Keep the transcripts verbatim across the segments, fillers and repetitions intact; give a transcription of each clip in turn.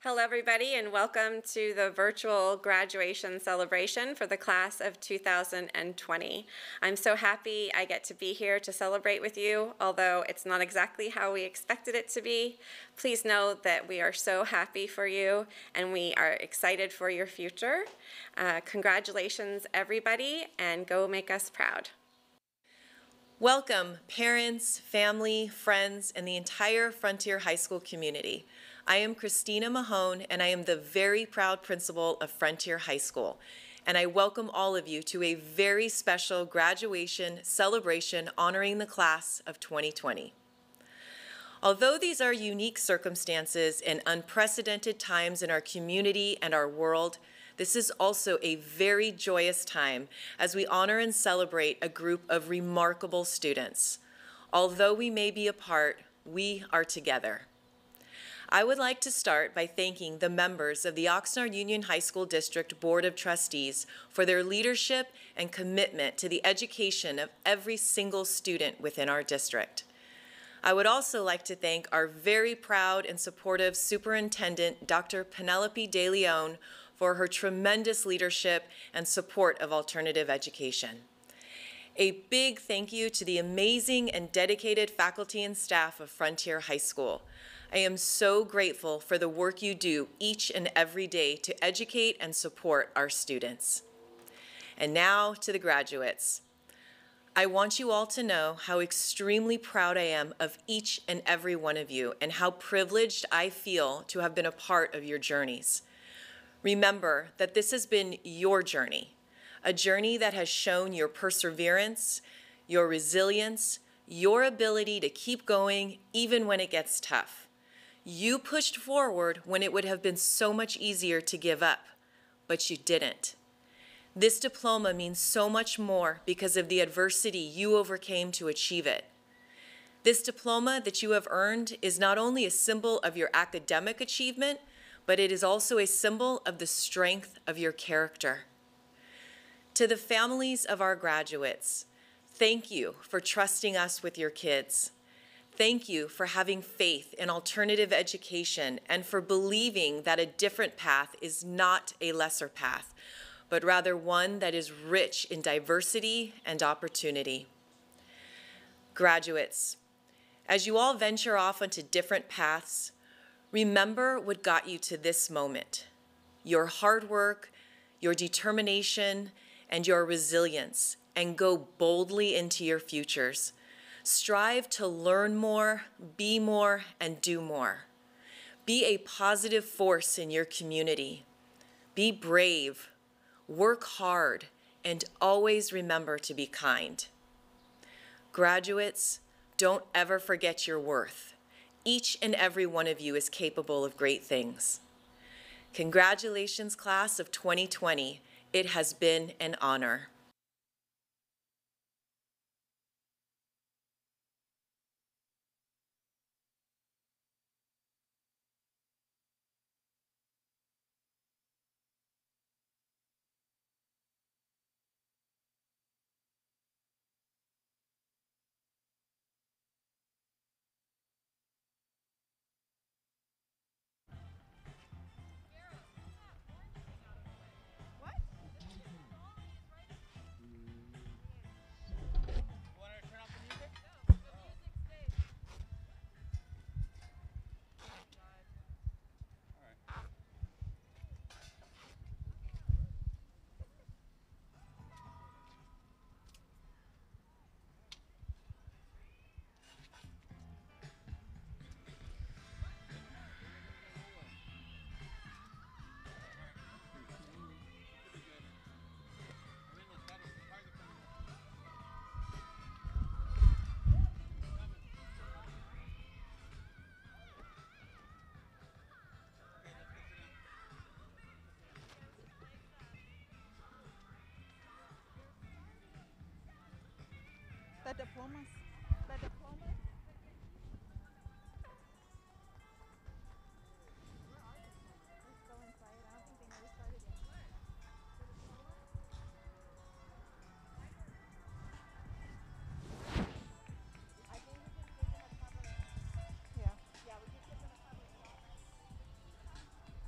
Hello, everybody, and welcome to the virtual graduation celebration for the class of two thousand twenty. I'm so happy I get to be here to celebrate with you, although it's not exactly how we expected it to be. Please know that we are so happy for you, and we are excited for your future. Uh, congratulations, everybody, and go make us proud. Welcome, parents, family, friends, and the entire Frontier High School community. I am Christina Mahone, and I am the very proud principal of Frontier High School. And I welcome all of you to a very special graduation celebration honoring the class of twenty twenty. Although these are unique circumstances and unprecedented times in our community and our world, this is also a very joyous time as we honor and celebrate a group of remarkable students. Although we may be apart, we are together. I would like to start by thanking the members of the Oxnard Union High School District Board of Trustees for their leadership and commitment to the education of every single student within our district. I would also like to thank our very proud and supportive Superintendent, Doctor Penelope De Leon, for her tremendous leadership and support of alternative education. A big thank you to the amazing and dedicated faculty and staff of Frontier High School. I am so grateful for the work you do each and every day to educate and support our students. And now to the graduates. I want you all to know how extremely proud I am of each and every one of you and how privileged I feel to have been a part of your journeys. Remember that this has been your journey, a journey that has shown your perseverance, your resilience, your ability to keep going even when it gets tough. You pushed forward when it would have been so much easier to give up, but you didn't. This diploma means so much more because of the adversity you overcame to achieve it. This diploma that you have earned is not only a symbol of your academic achievement, but it is also a symbol of the strength of your character. To the families of our graduates, thank you for trusting us with your kids. Thank you for having faith in alternative education and for believing that a different path is not a lesser path, but rather one that is rich in diversity and opportunity. Graduates, as you all venture off onto different paths, remember what got you to this moment: your hard work, your determination, and your resilience, and go boldly into your futures. Strive to learn more, be more, and do more. Be a positive force in your community. Be brave, work hard, and always remember to be kind. Graduates, don't ever forget your worth. Each and every one of you is capable of great things. Congratulations, class of twenty twenty. It has been an honor. The diplomas. The diplomas. Let's go inside. I don't think they never started yet. I think we can give them a cover. Yeah. Yeah, we can give them a cover.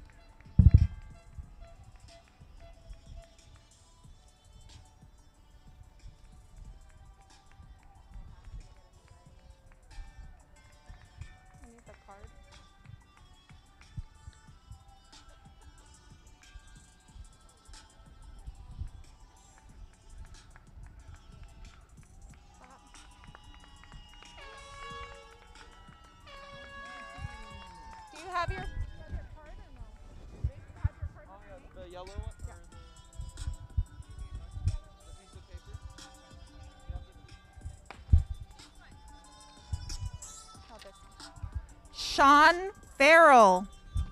yellow one or Yeah. the, the piece of paper? Oh, this one. Sean Farrell.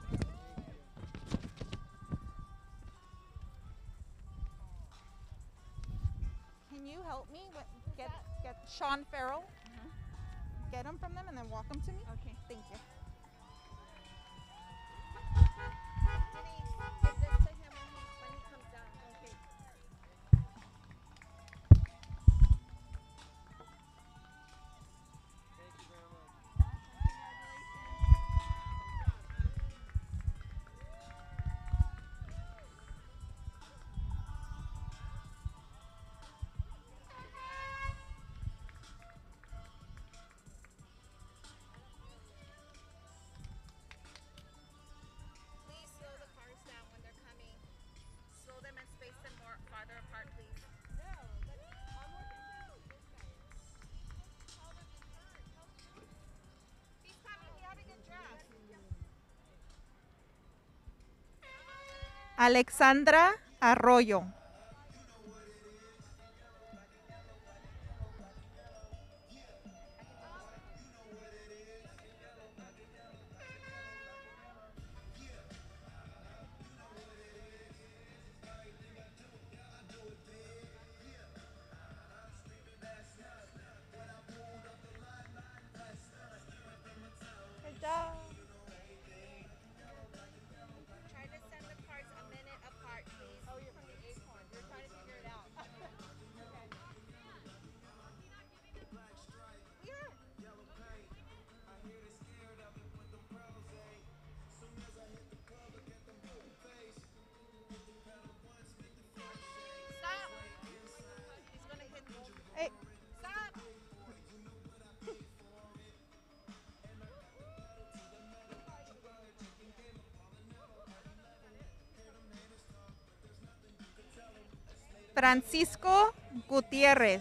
Can you help me with, get get Sean Farrell? Get him from them and then walk him to me. Okay. Thank you. Thank you very much. Please slow the cars down when they're coming. Slow them and space them more farther apart, please. No, but I'm working too. This guy is. He's coming. He had to get dressed. Alexandra Arroyo. Good job. Try to send the cars a minute apart, please. Oh, you're from the Acorn. You're trying to figure it out. Okay. We are. Stop. He's gonna hit both. Hey. Stop. Francisco Gutierrez.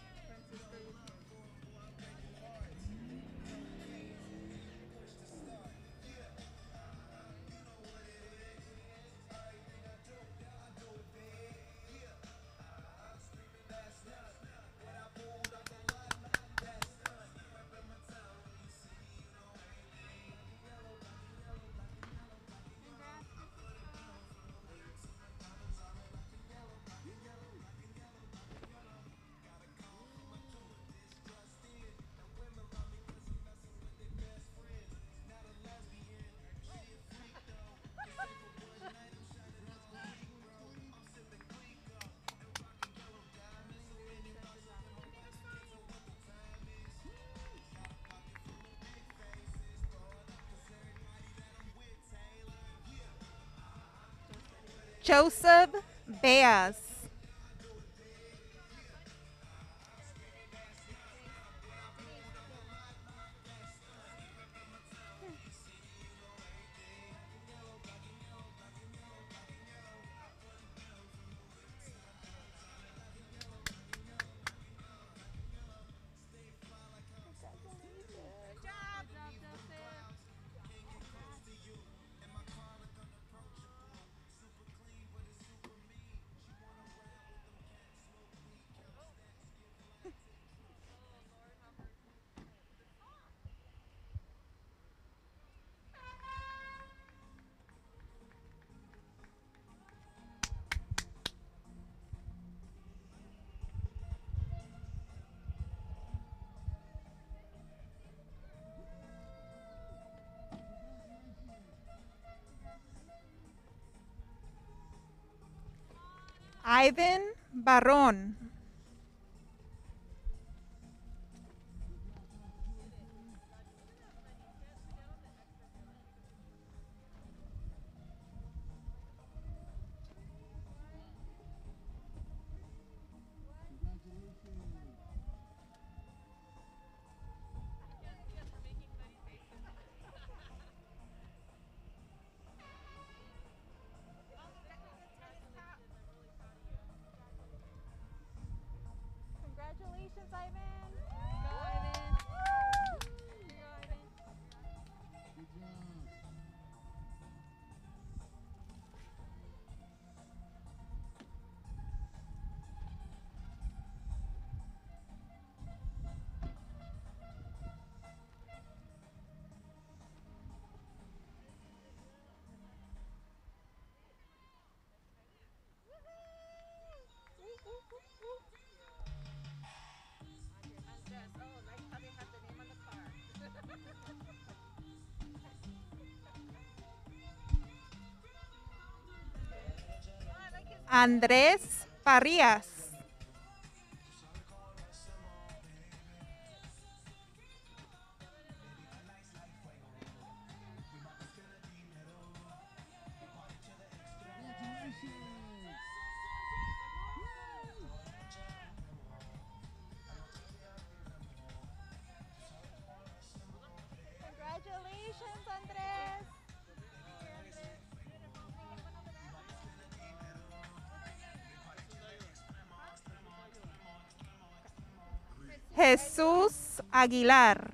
Joseph Beas. Good job. Good job, Joseph. Ivan Barron. Congratulations, Ivan. Go, Ivan. Here you go, Ivan. Andrés Parrías. Congratulations, Andrés. Jesús Aguilar.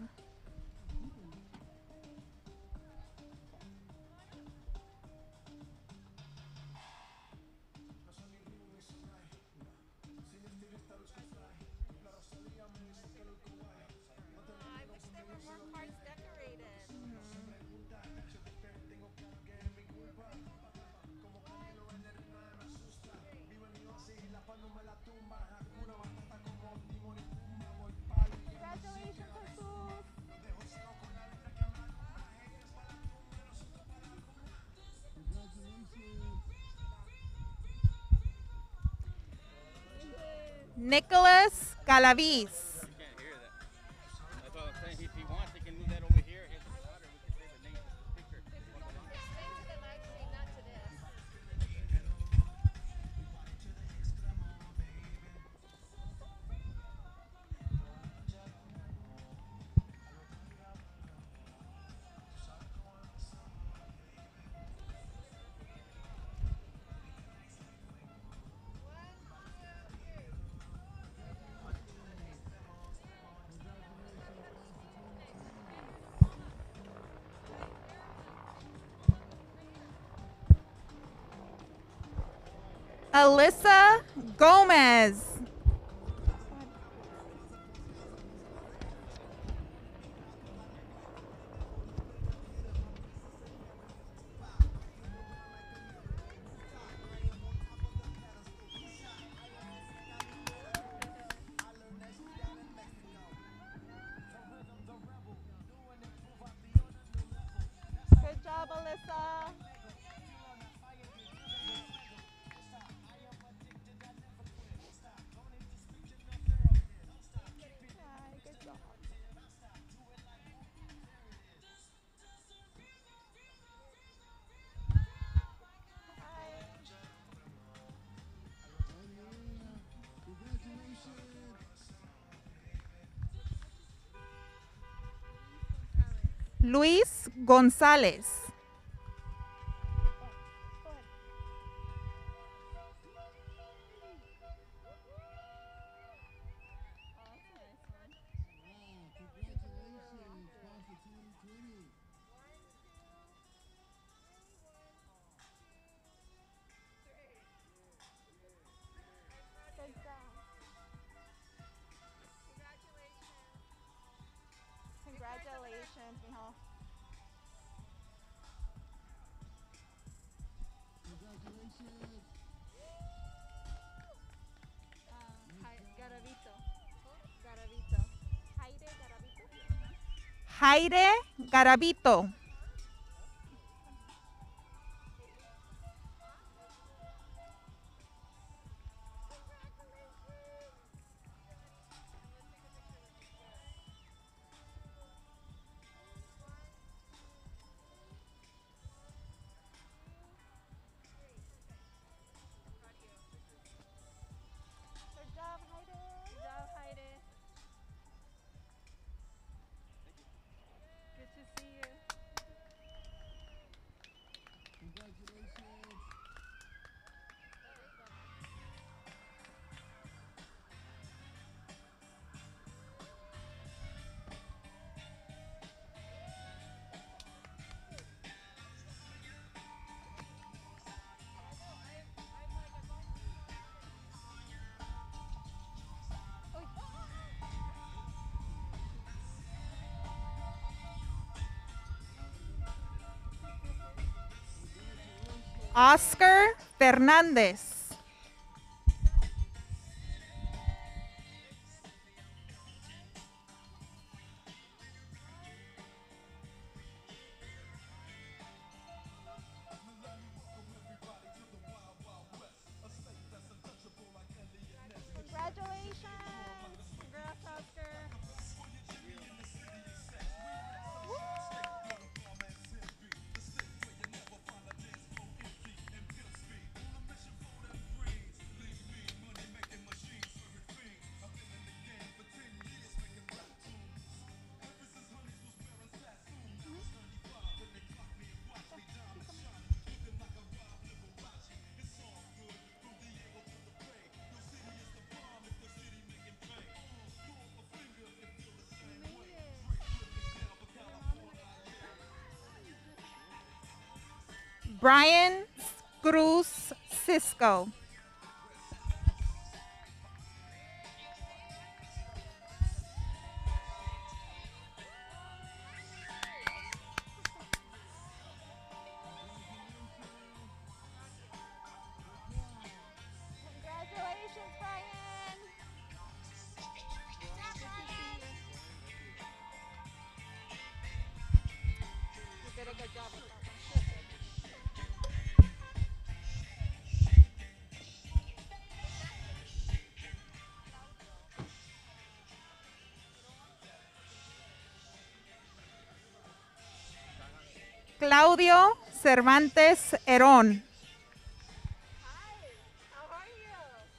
Congratulations, Jesús. Nicholas Galaviz. You can't hear that. That's what I'm saying. If he wants, he can move that over here. Hit the louder. We can say the name of the speaker. Alyssa Gomez. Good job, Alyssa. Ay, good job. Luis González. Good job. Congratulations, mijo. Garavito. Garavito. Jaire Garavito. Jaire Garavito. Good job, Jaire. Good job, Jaire. Good to see you. Oscar Fernández. Brian Cruz Cisco. Congratulations, Brian. You did a good job with that one. Claudio Cervantes Herón. How are you?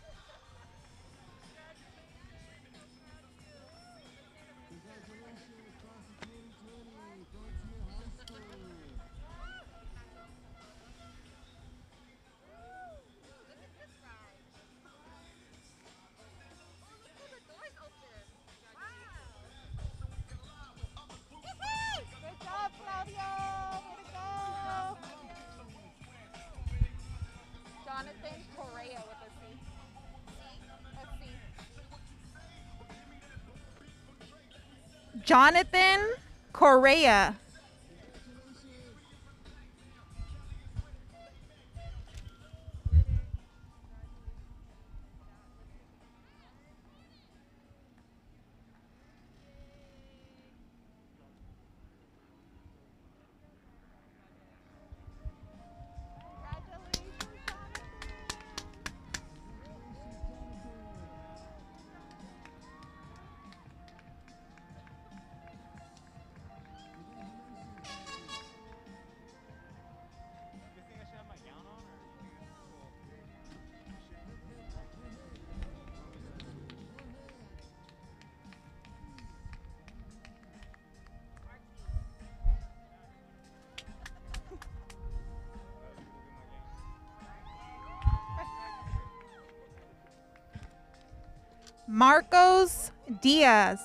Good job, Claudio. Way to go. Jonathan Correa with a C. A C. Jonathan Correa. Congratulations, You think I should have my gown on or? Marcos Diaz.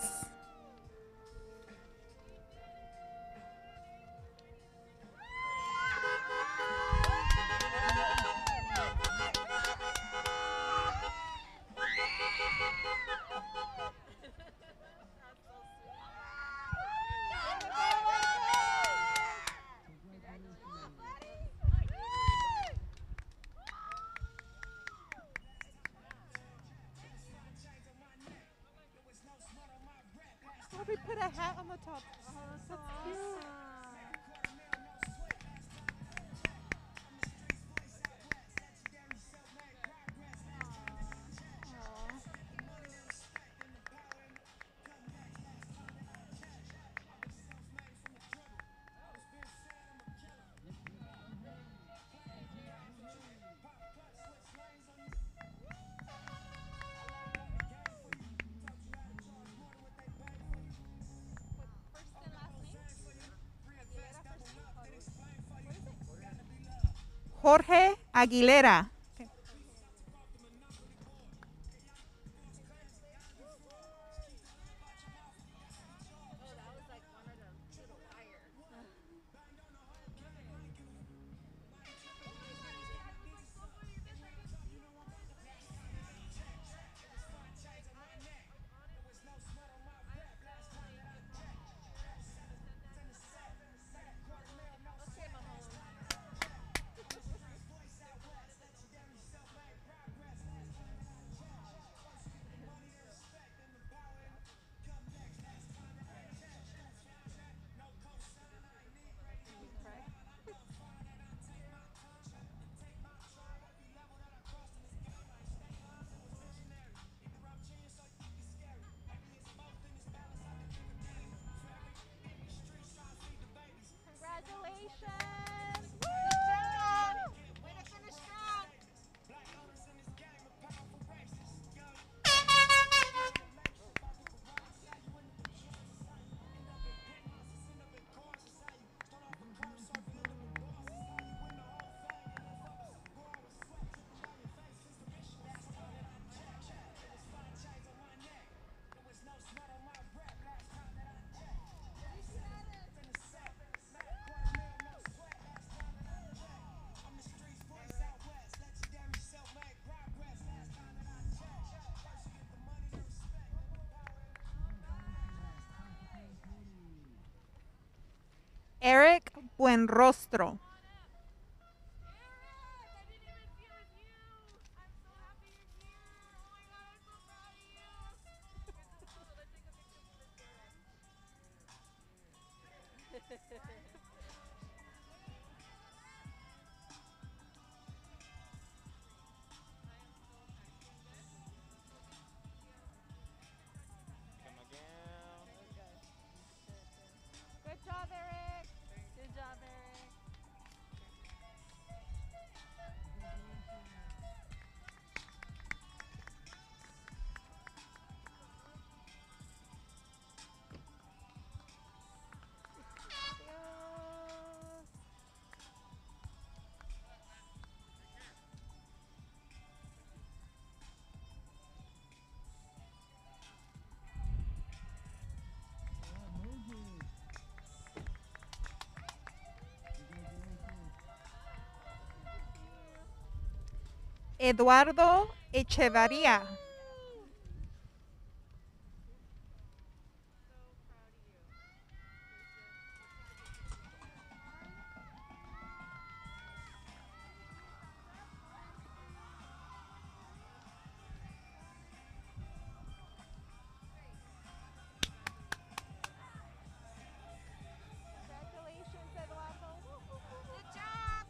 Oh, they put a hat on the top. Oh, that's cute. Jorge Aguilera. Eric Buenrostro. Come again. Good job, Eric. Good job, Eric. Adios. Eduardo Echevarría. Congratulations, Eduardo. Good job.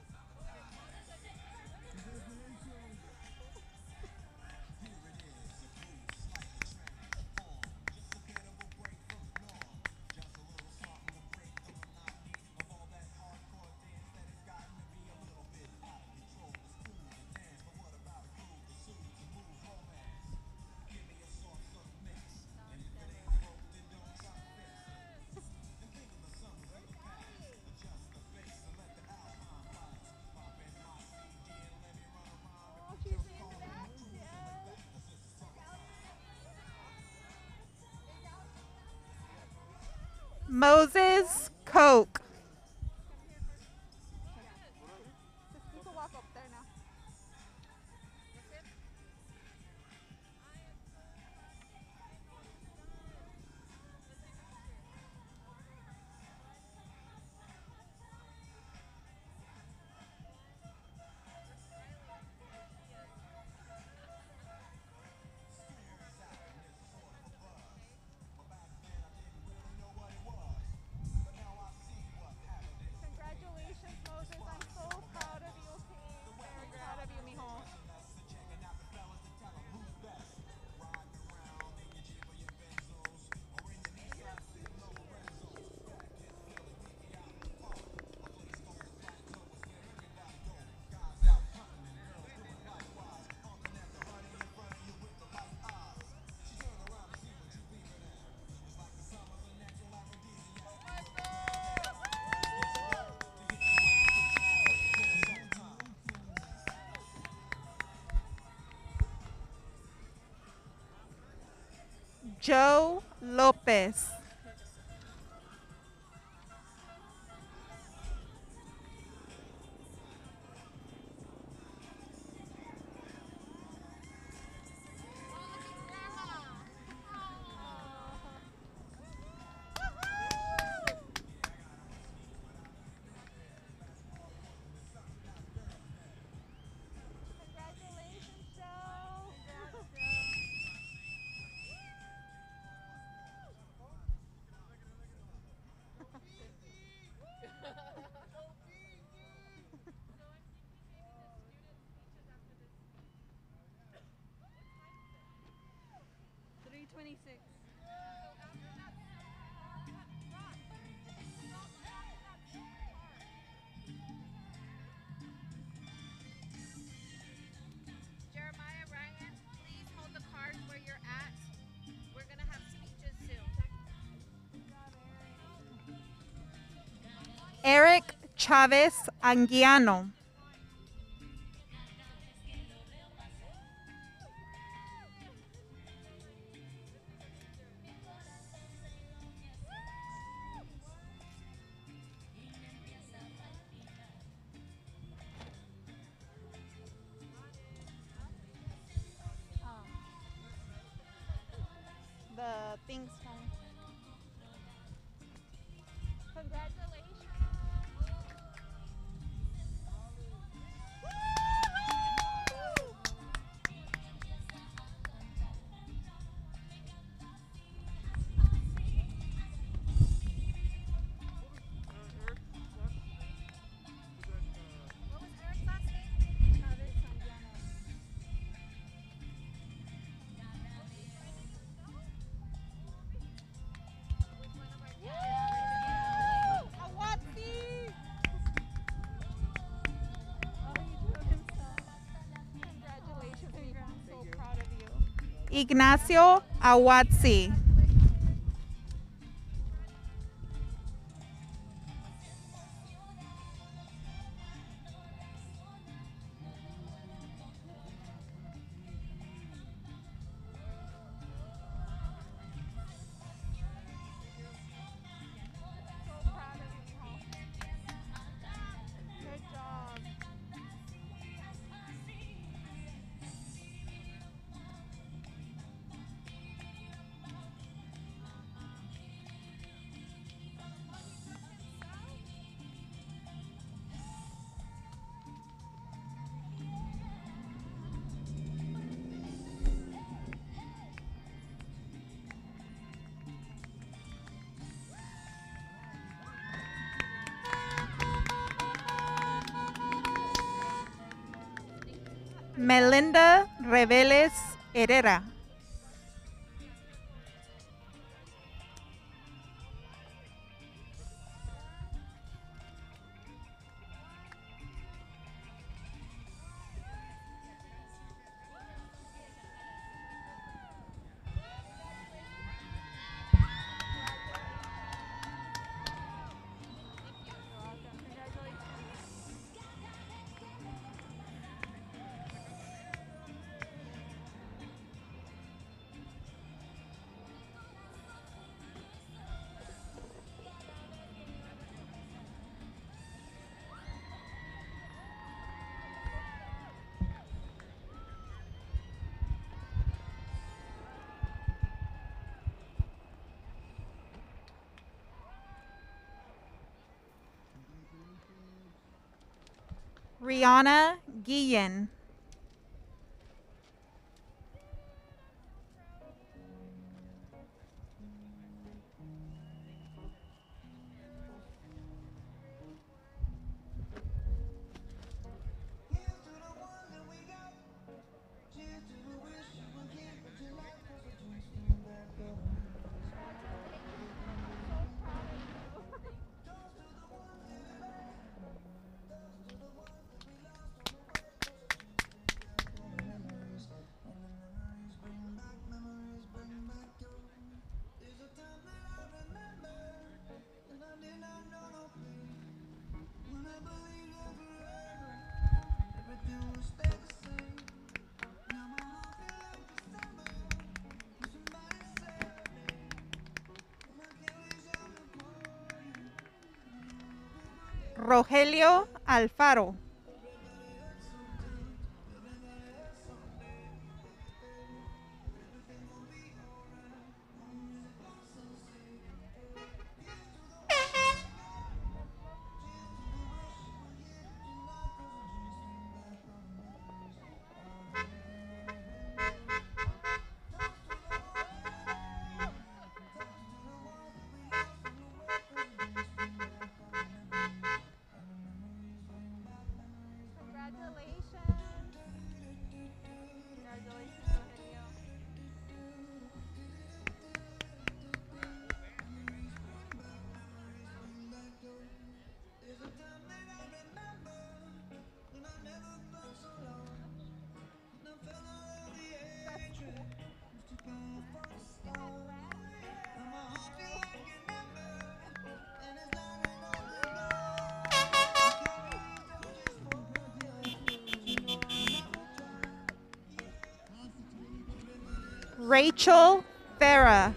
Oh, she's in that. Yes. Moses Koch. You can walk up there now. Congratulations, Moses. I'm so proud of you, okay? Very proud of you, mijo. Joe Lopez. Congratulations, Joe. three twenty-six. Jeremiah, Ryan, please hold the cards where you're at. We're gonna have speeches soon. Eric Chavez Anguiano. The things from. Congratulations. Ignacio Awatsi. Melinda Reveles Herrera. Rihanna Guillen. Rogelio Alfaro. Rachel Farah.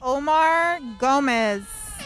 Omar Gomez.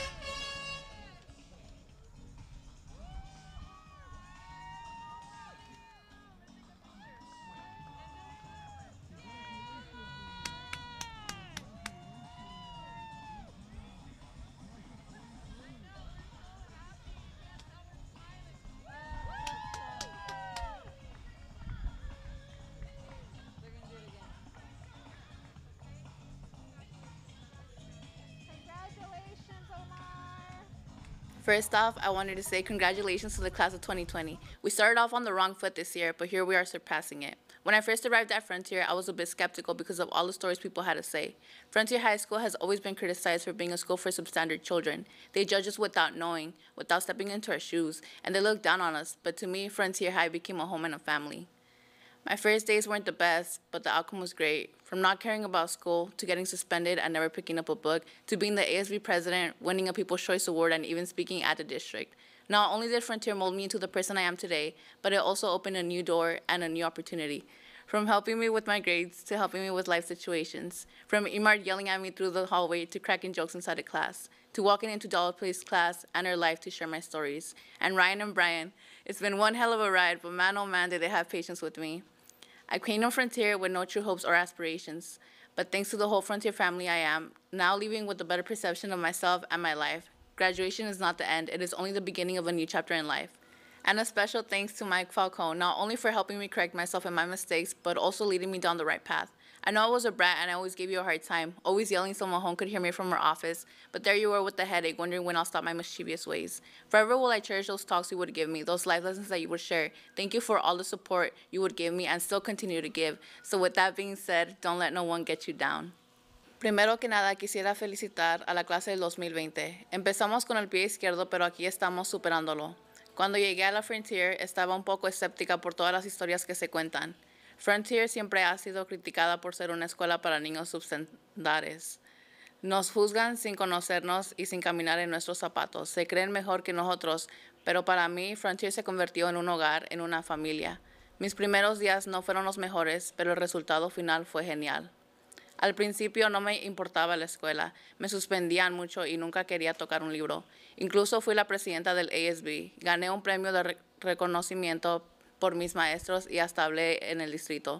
Congratulations, Omar. First off, I wanted to say congratulations to the class of twenty twenty. We started off on the wrong foot this year, but here we are surpassing it. When I first arrived at Frontier, I was a bit skeptical because of all the stories people had to say. Frontier High School has always been criticized for being a school for substandard children. They judge us without knowing, without stepping into our shoes, and they look down on us, but to me, Frontier High became a home and a family. My first days weren't the best, but the outcome was great. From not caring about school, to getting suspended and never picking up a book, to being the A S B president, winning a People's Choice Award, and even speaking at the district. Not only did Frontier mold me into the person I am today, but it also opened a new door and a new opportunity. From helping me with my grades to helping me with life situations. From Imard yelling at me through the hallway to cracking jokes inside the class. To walking into Dollar Play's class and her life to share my stories. And Ryan and Brian, it's been one hell of a ride, but man oh man did they have patience with me. I came to Frontier with no true hopes or aspirations, but thanks to the whole Frontier family I am, now leaving with a better perception of myself and my life. Graduation is not the end, it is only the beginning of a new chapter in life. And a special thanks to Mike Falcone, not only for helping me correct myself and my mistakes, but also leading me down the right path. I know I was a brat and I always gave you a hard time, always yelling so Mahone could hear me from her office, but there you were with the headache, wondering when I'll stop my mischievous ways. Forever will I cherish those talks you would give me, those life lessons that you would share. Thank you for all the support you would give me and still continue to give. So with that being said, don't let no one get you down. Primero que nada, quisiera felicitar a la clase del dos mil veinte. Empezamos con el pie izquierdo, pero aquí estamos superándolo. Cuando llegué a la Frontier, estaba un poco escéptica por todas las historias que se cuentan. Frontier siempre ha sido criticada por ser una escuela para niños substandares. Nos juzgan sin conocernos y sin caminar en nuestros zapatos. Se creen mejor que nosotros, pero para mí, Frontier se convirtió en un hogar, en una familia. Mis primeros días no fueron los mejores, pero el resultado final fue genial. Al principio no me importaba la escuela, me suspendían mucho y nunca quería tocar un libro. Incluso fui la presidenta del A S B, gané un premio de re- reconocimiento por mis maestros y hasta hablé en el distrito.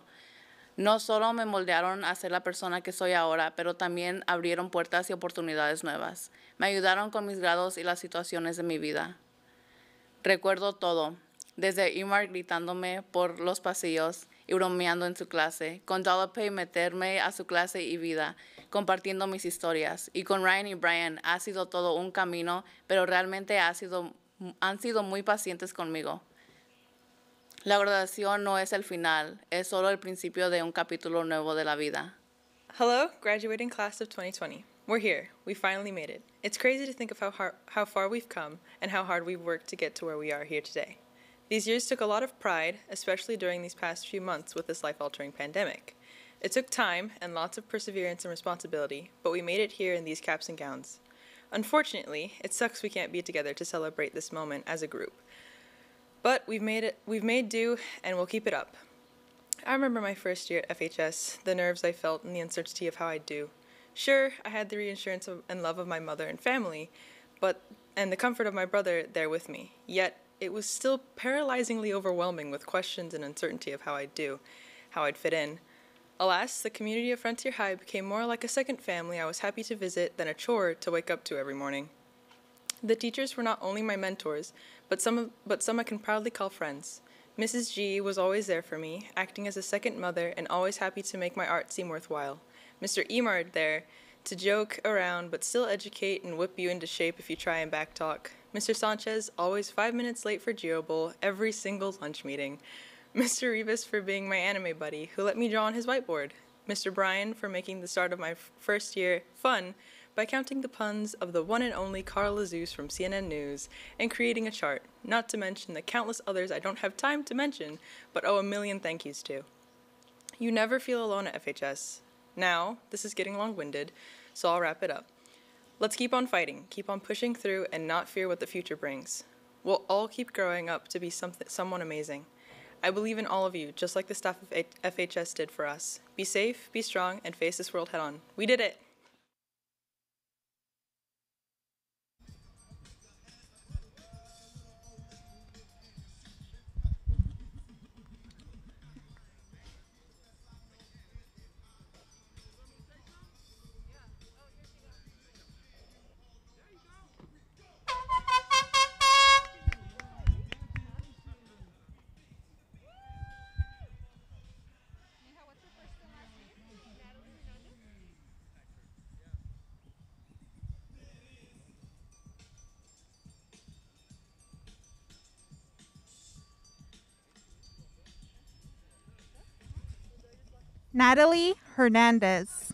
No solo me moldearon a ser la persona que soy ahora, pero también abrieron puertas y oportunidades nuevas. Me ayudaron con mis grados y las situaciones de mi vida. Recuerdo todo, desde Imar gritándome por los pasillos y bromeando en su clase, con Dollar meterme a su clase y vida, compartiendo mis historias. Y con Ryan y Brian ha sido todo un camino, pero realmente ha sido, han sido muy pacientes conmigo. La graduación no es el final, es solo el principio de un capítulo nuevo de la vida. Hello, graduating class of twenty twenty. We're here. We finally made it. It's crazy to think of how, hard, how far we've come and how hard we've worked to get to where we are here today. These years took a lot of pride, especially during these past few months with this life-altering pandemic. It took time and lots of perseverance and responsibility, but we made it here in these caps and gowns. Unfortunately, it sucks we can't be together to celebrate this moment as a group. But we've made it, we've made do, and we'll keep it up. I remember my first year at F H S, the nerves I felt and the uncertainty of how I'd do. Sure, I had the reassurance of, and love of my mother and family, but and the comfort of my brother there with me. Yet, it was still paralyzingly overwhelming with questions and uncertainty of how I'd do, how I'd fit in. Alas, the community of Frontier High became more like a second family I was happy to visit than a chore to wake up to every morning. The teachers were not only my mentors, but some, of, but some I can proudly call friends. Missus G was always there for me, acting as a second mother and always happy to make my art seem worthwhile. Mister Emard there, to joke around but still educate and whip you into shape if you try and backtalk. Mister Sanchez, always five minutes late for Geo Bowl, every single lunch meeting. Mister Rivas for being my anime buddy, who let me draw on his whiteboard. Mister Bryan for making the start of my f- first year fun by counting the puns of the one and only Carl Azus from C N N News and creating a chart, not to mention the countless others I don't have time to mention, but owe a million thank yous to. You never feel alone at F H S. Now, this is getting long-winded, so I'll wrap it up. Let's keep on fighting, keep on pushing through, and not fear what the future brings. We'll all keep growing up to be something, someone amazing. I believe in all of you, just like the staff of F H S did for us. Be safe, be strong, and face this world head on. We did it! Natalie Hernandez.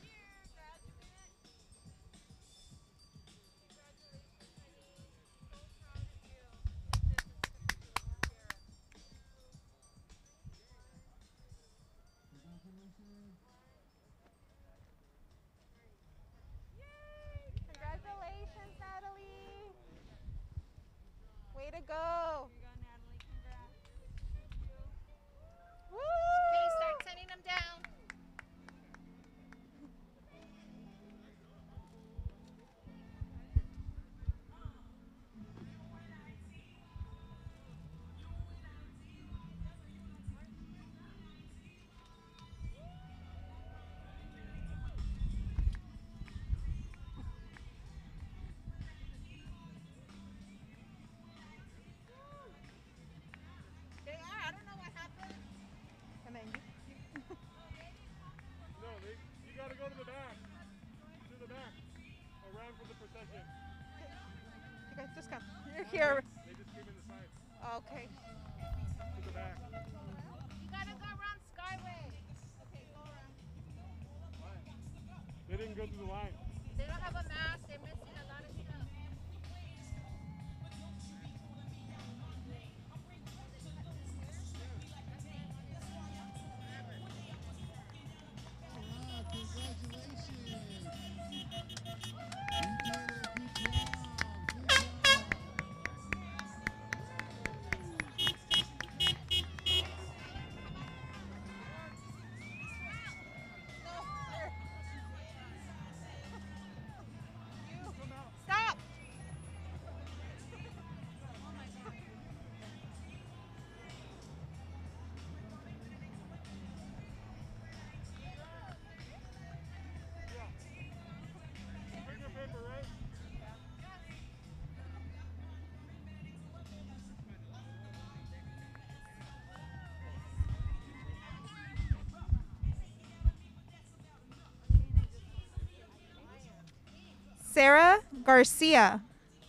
Congratulations, Natalie. Way to go. Woo! Okay, start sending them down. They are. I don't know what happened. And then you, No, they, you gotta go to the back. To the back. Around for the procession. you guys just come. You're here. They just came in the side. Okay. To the back. You gotta go around Skyway. Okay, go around. They didn't go through the line. They don't have a mask. They're missing a lot of stuff. Stop. Finger paper, right? Sarah Garcia.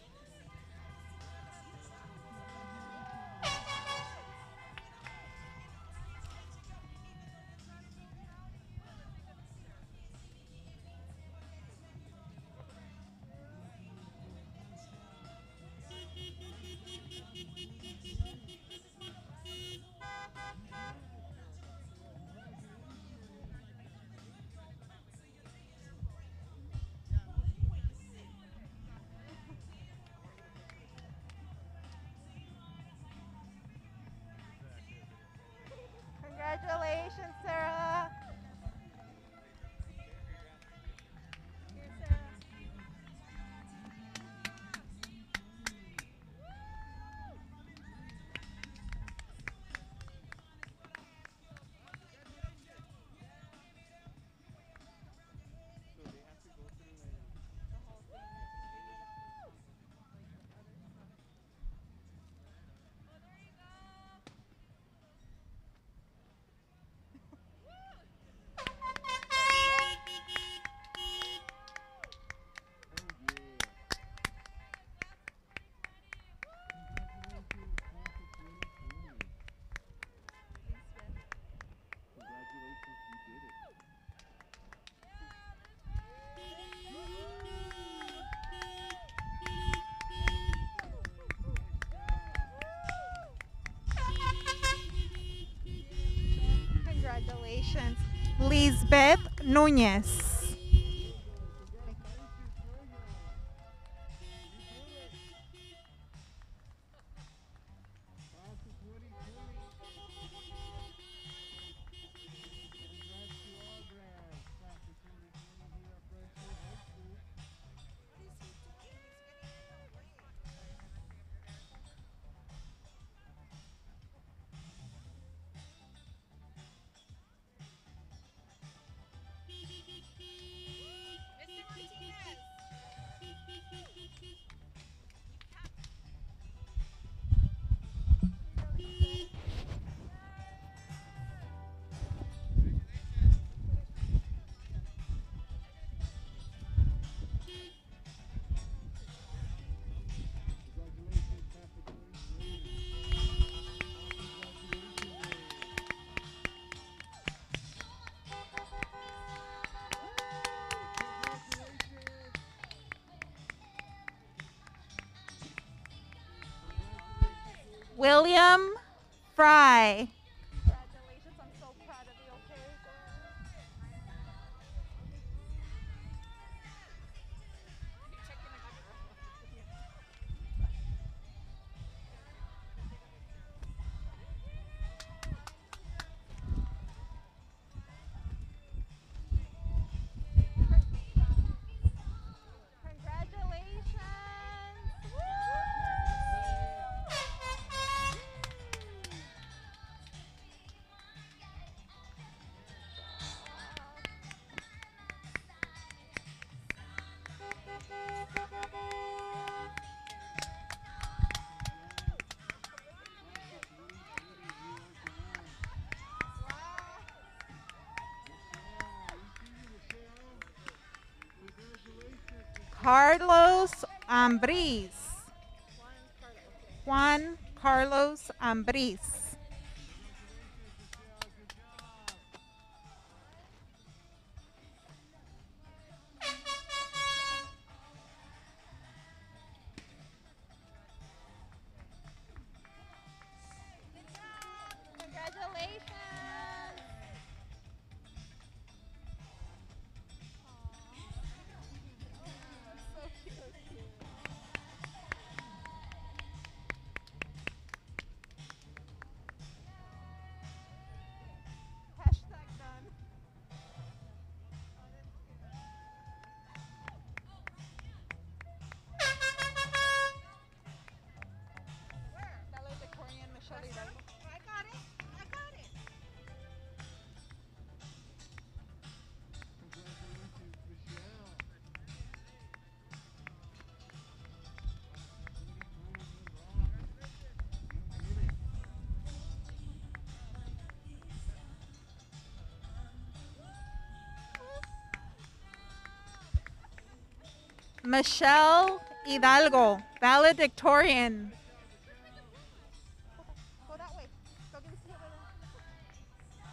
Congratulations, Sarah. Here, Sarah. Congratulations, Lisbeth Núñez. William Fry. Congratulations, I'm so proud of you, okay? Congratulations! Carlos Ambriz. Juan Carlos Ambriz. Congratulations. So cute. Hashtag done. Valedictorian Michelle Hidalgo. I got it. I got it. Michelle Hidalgo, valedictorian. Go that way. Go give us the other one.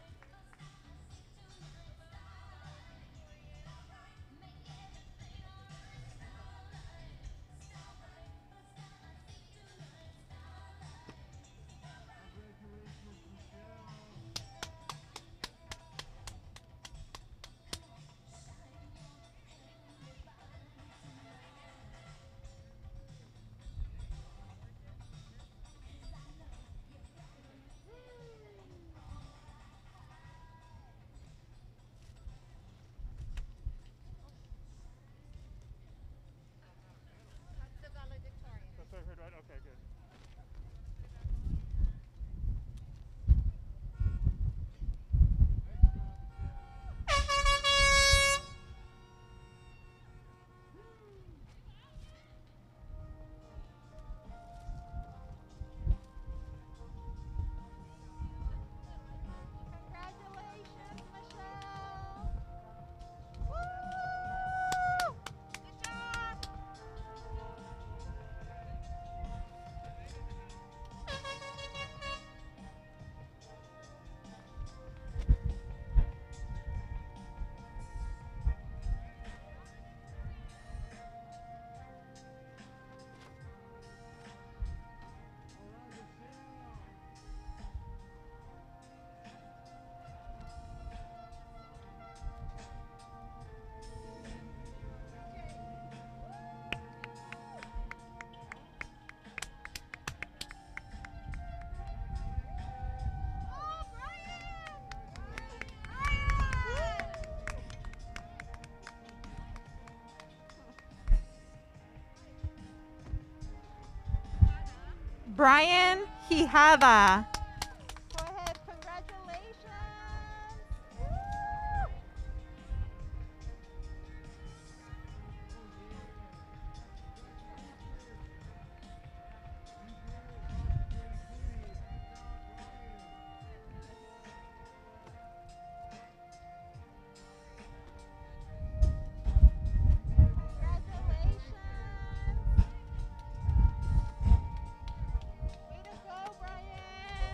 That's what I heard, right? Okay, good. Congratulations, Michelle. Woo! Good job. Oh, Brian! Brian Hijada. Go ahead, congratulations. Woo! Congratulations. Way to go, Brian.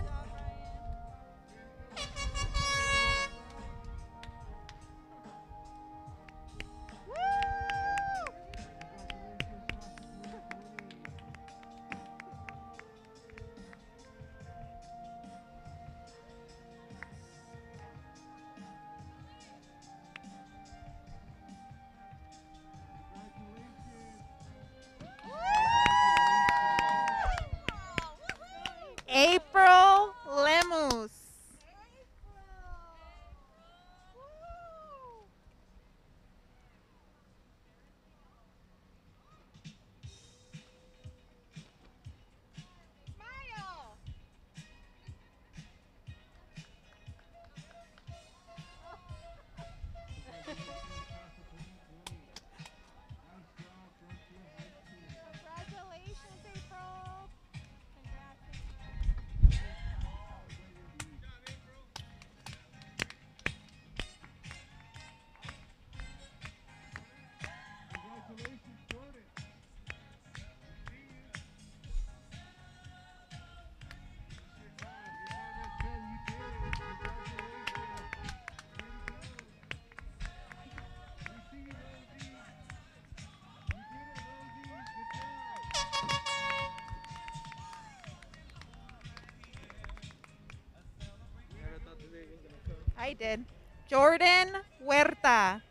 I did. Jordan Huerta.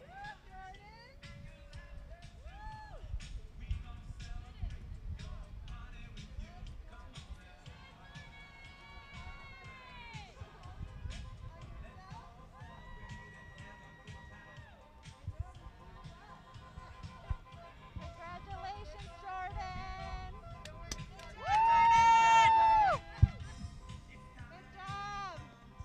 Congratulations, Jordan. Jordan! Good job.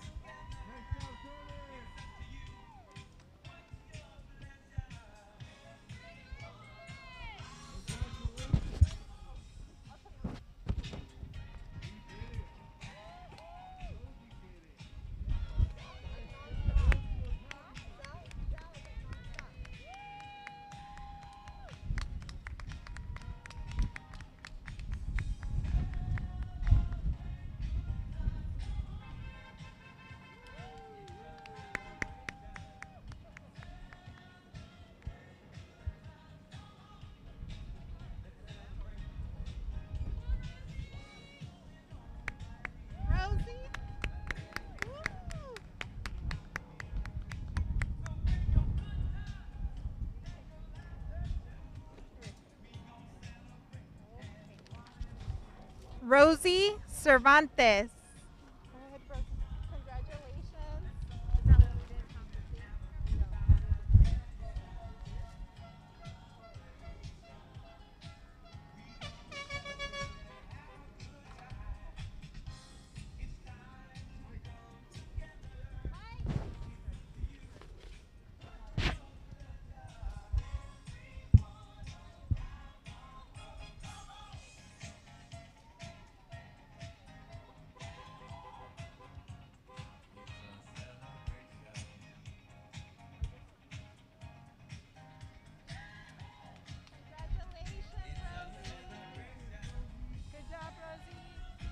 Rosie. Rosie Cervantes. Go ahead, Rosie. Congratulations. Congratulations, Rosie. Good job, Rosie.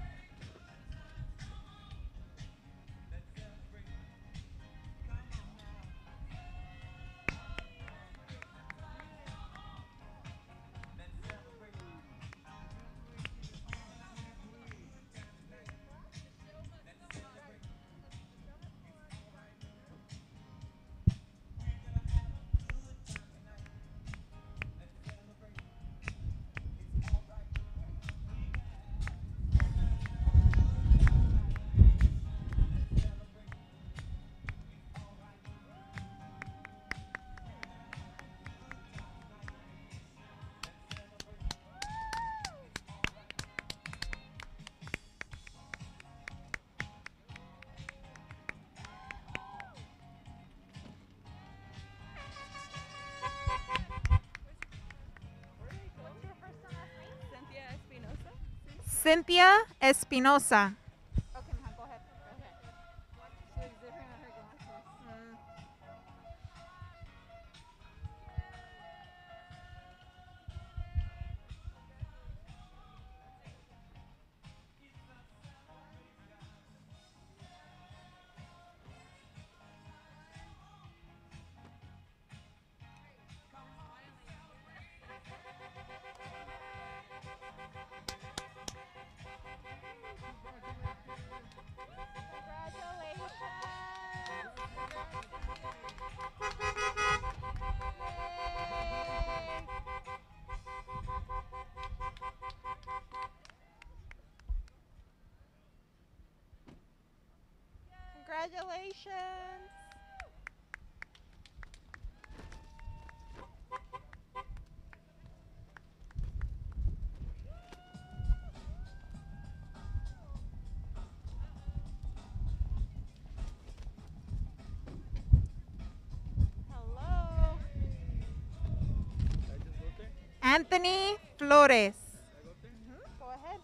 What's your first and last name? Cynthia Espinosa. Cynthia Espinosa. Okay, mija, go ahead. Okay. She looks different with her glasses. Mm. Congratulations. Hello. Anthony Flores. Mhm, go ahead.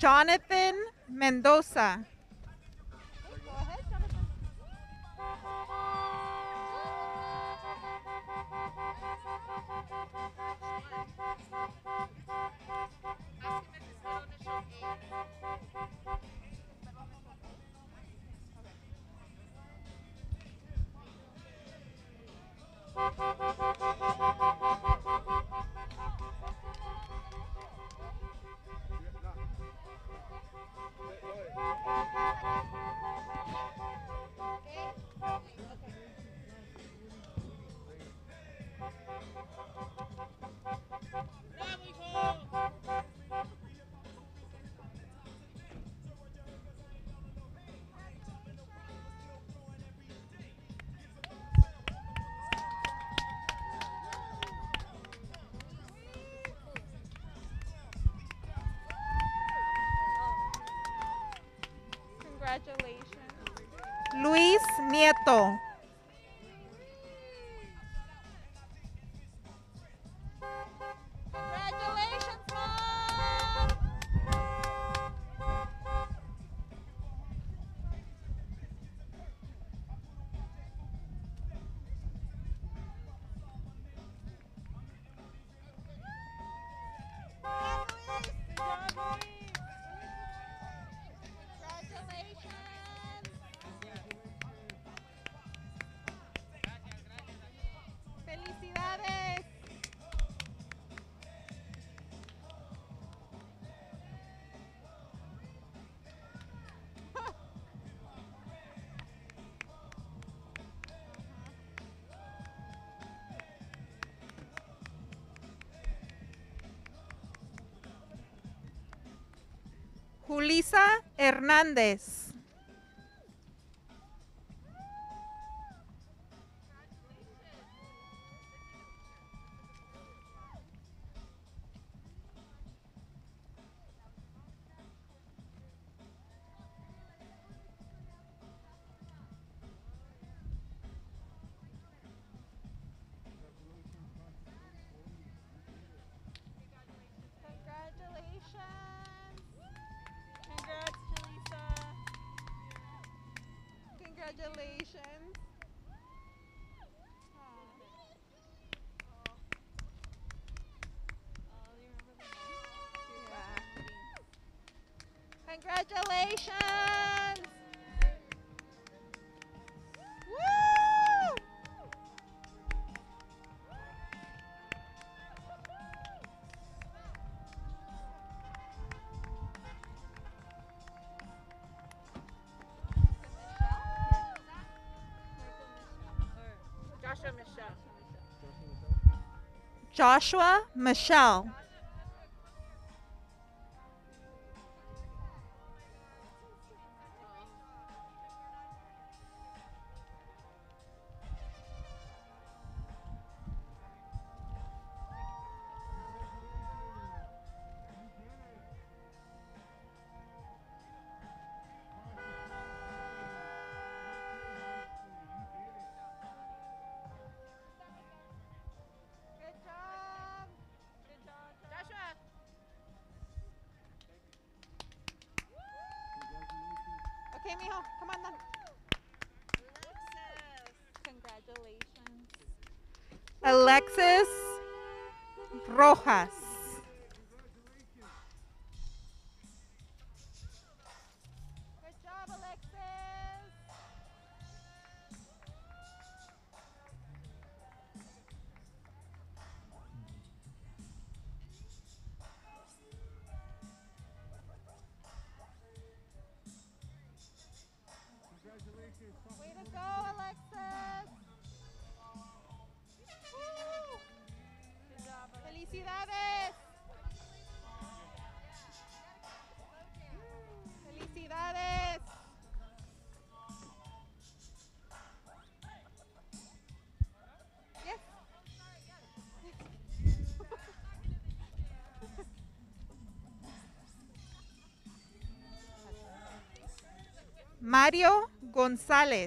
Jonathan Mendoza. Go ahead, Jonathan. Congratulations. Luis Nieto. Congratulations, Mom. Felicidades. Julisa Hernández. Congratulations. Congrats, Julissa. Congratulations. Yeah. Congratulations. Woo! Joshua Michelle. Joshua Michelle. Good job. Good job, Joshua. Okay, mijo, come on then. Congratulations. Alexis Rojas. Good job, Alexis. Way to go, Alexis. Woo. Good job, Alexis. Felicidades. Felicidades. Yes. Mario González.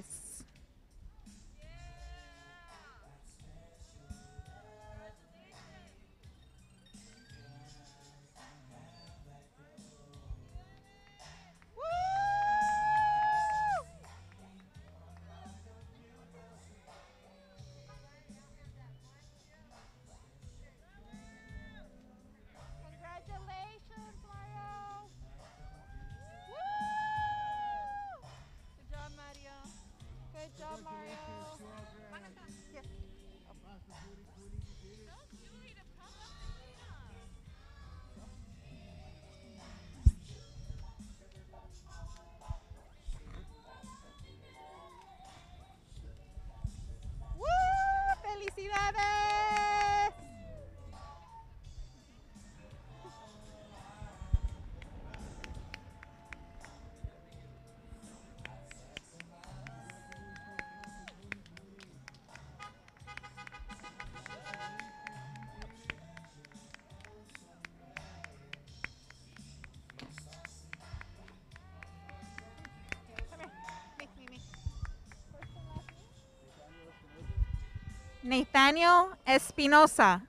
Nathaniel Espinosa.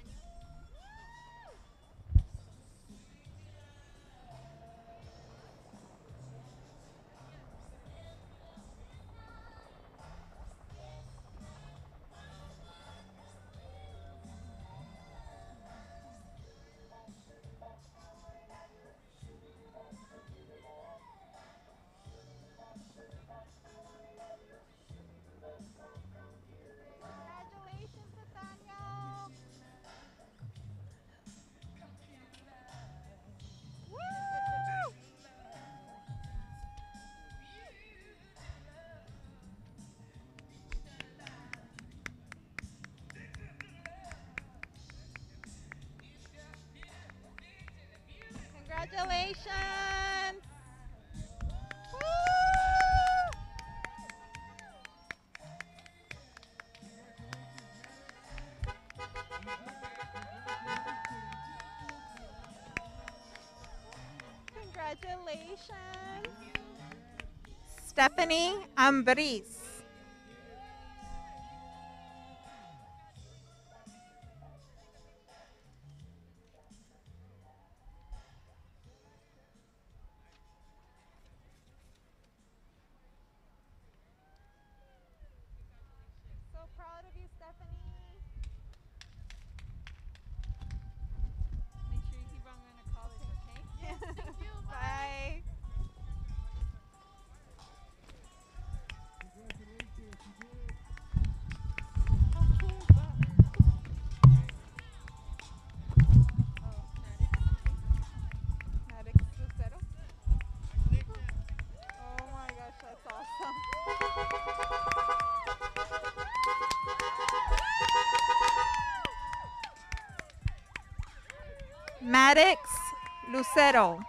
Congratulations, Nathaniel. Woo! Congratulations. Woo! Congratulations. Stephanie Ambris. So proud of you, Stephanie. Make sure you keep on going to college, okay? Yes, thank you. Bye. Maddox Lucero. Oh my gosh, that's awesome. Maddox Lucero.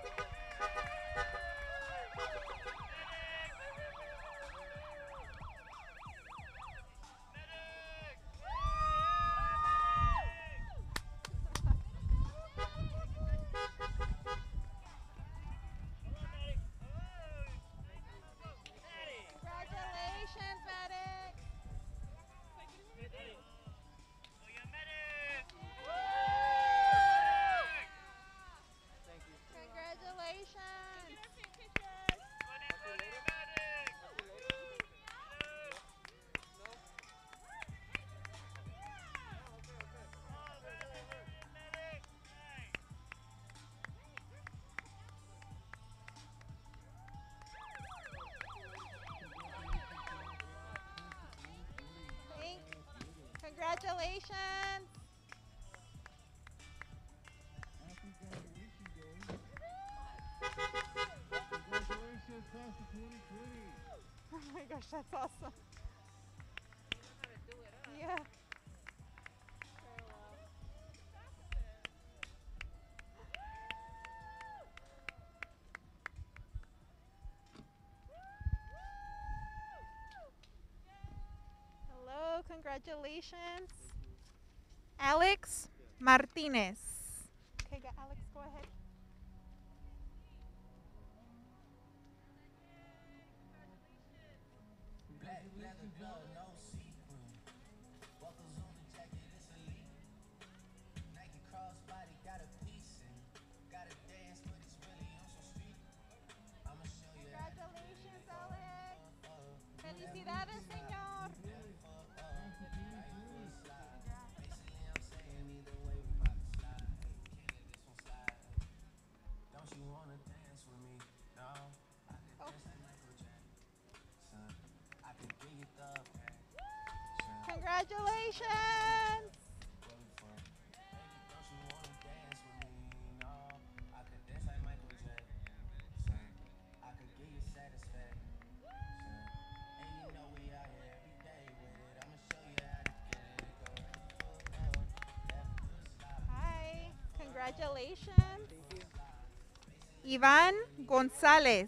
Congratulations, Maddox. Congratulations. Thank- Congratulations. Congratulations, class of twenty twenty. Oh my gosh, that's awesome. Yeah. Hello, congratulations. Alex Martinez. Okay, go- Alex, go ahead. Black leather glove, no see-through. Buckles on the jacket, it's elite. Nike crossbody got a piece in. Gotta dance, but it's really on some street. I'ma show you how to Congratulations, Alex. Felicidades, señor. Basically, I'm saying either way we bout to slide. Hey, can't let this one slide. Don't you wanna dance with me? No, I could Oh. dance like Michael Jackson. I could give you the passion. Congratulations. Where we from? Baby, don't you wanna dance with me? No, I could dance like Michael Jackson. I could give you satisfaction. And you know we out here every day with it. I'ma show you how to get it. Go right foot up, left foot slide. Hi. Congratulations. Iván González.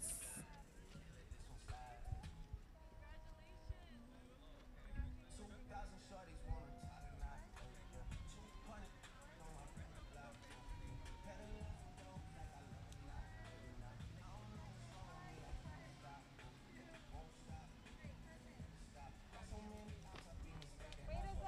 Two thousand shorties wanna tie the knot. Two hundred on my breath block. Pedaling dope like I love it not. I don't know what's wrong with me, I can't stop. Won't stop. Stop. So many times I've been mistaken. Way to go,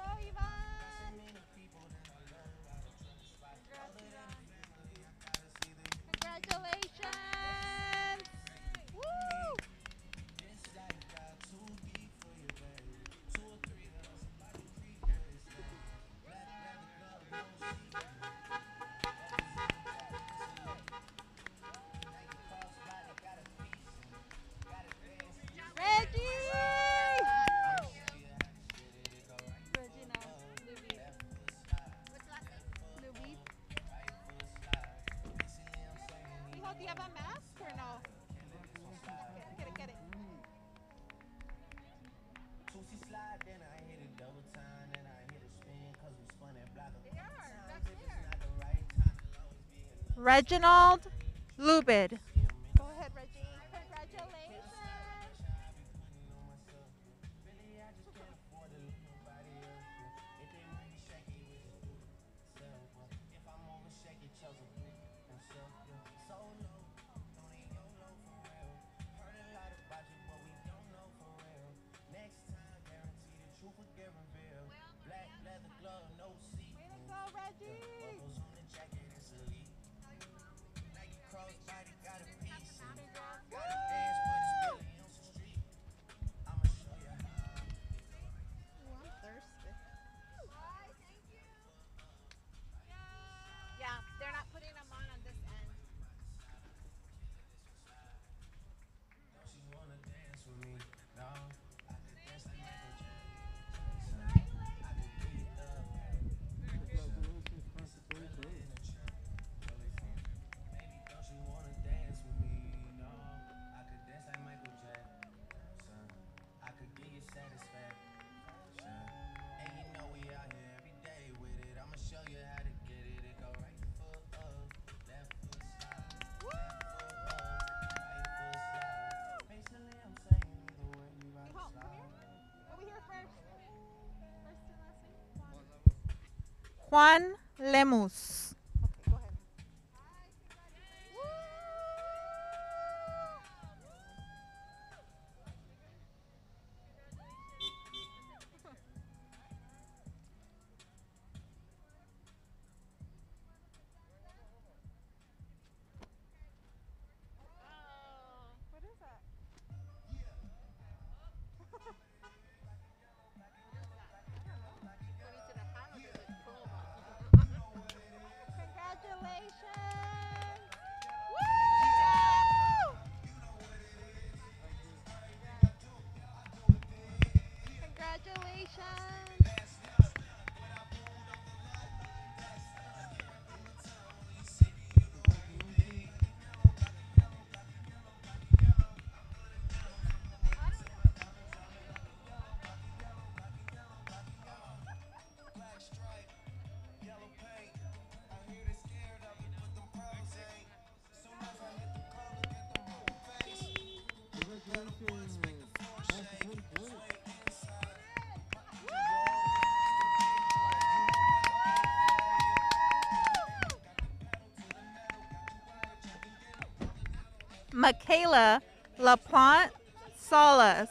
Reginald Lubid. Go ahead, Reggie. Congratulations. Yeah, they're not putting them on on this end. Juan Lemus. Okay, go ahead. What is that? Congratulations! Woo! Congratulations! Michaela LaPlante Salas.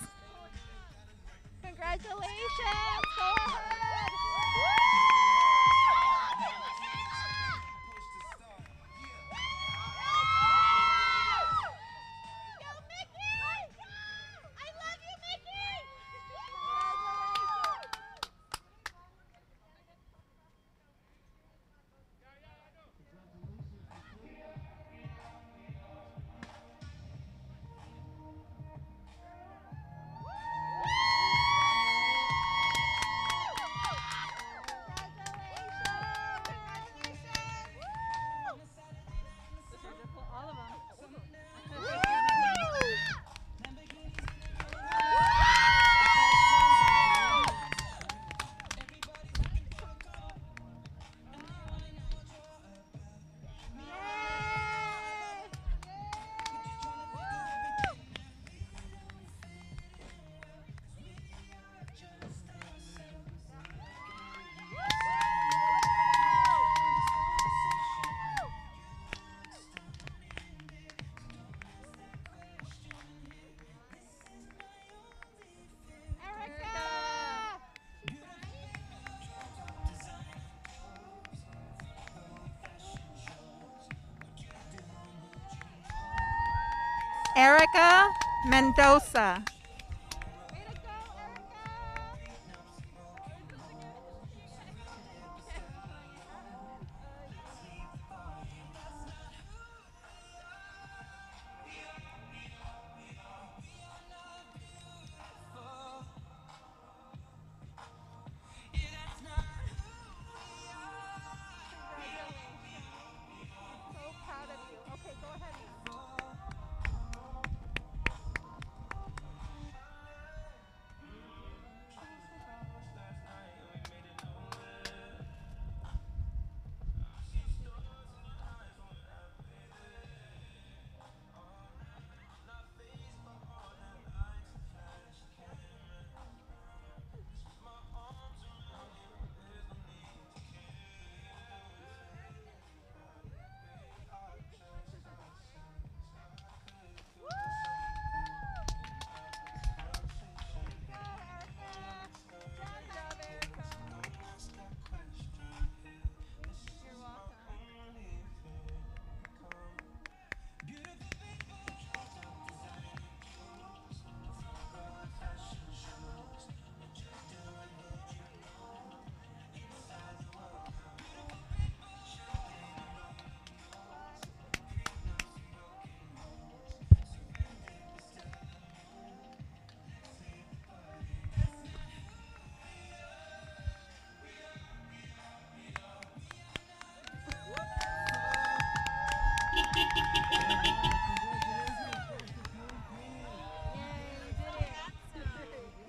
Congratulations! Go ahead! Go Mickey! I love you, Mickey! Erica Mendoza.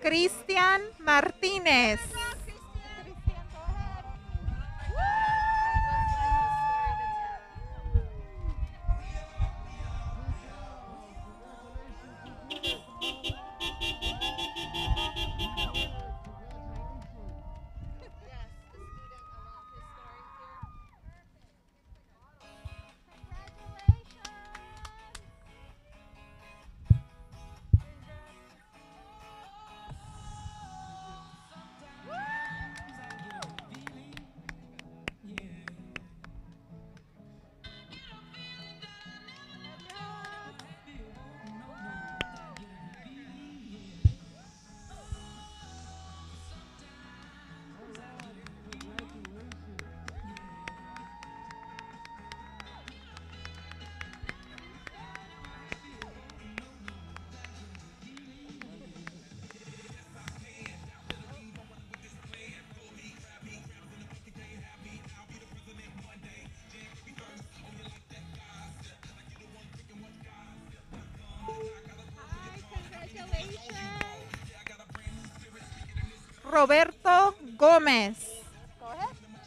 Cristian Martinez. Roberto Gómez. Go ahead.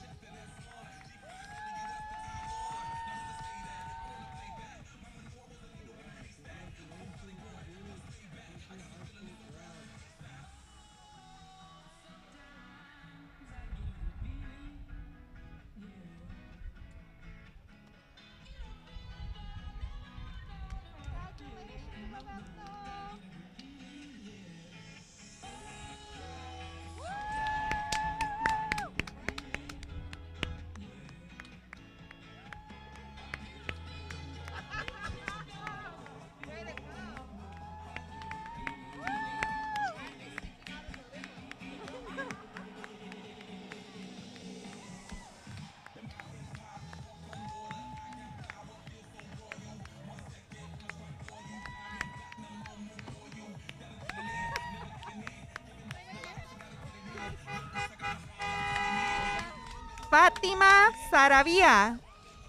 Fátima Saravía.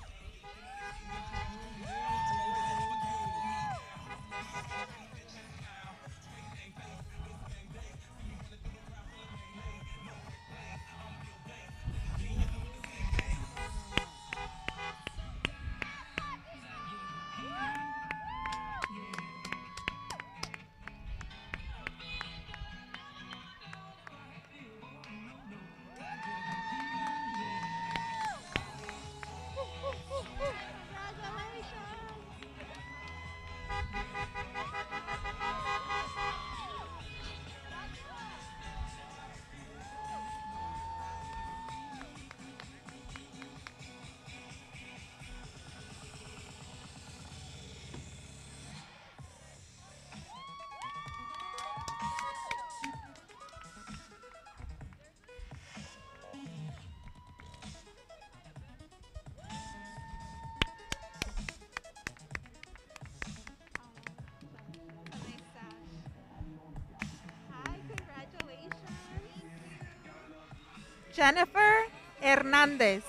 Jennifer Hernández.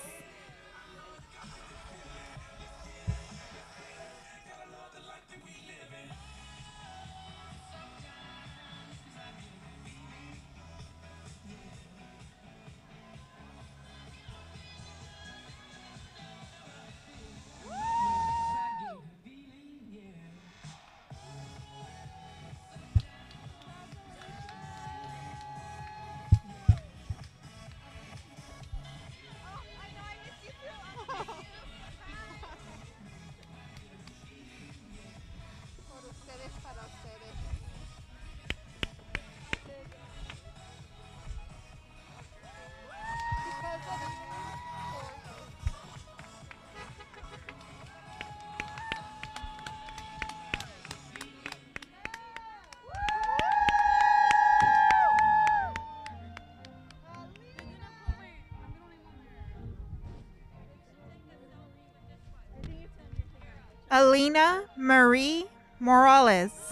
Alina Marie Morales.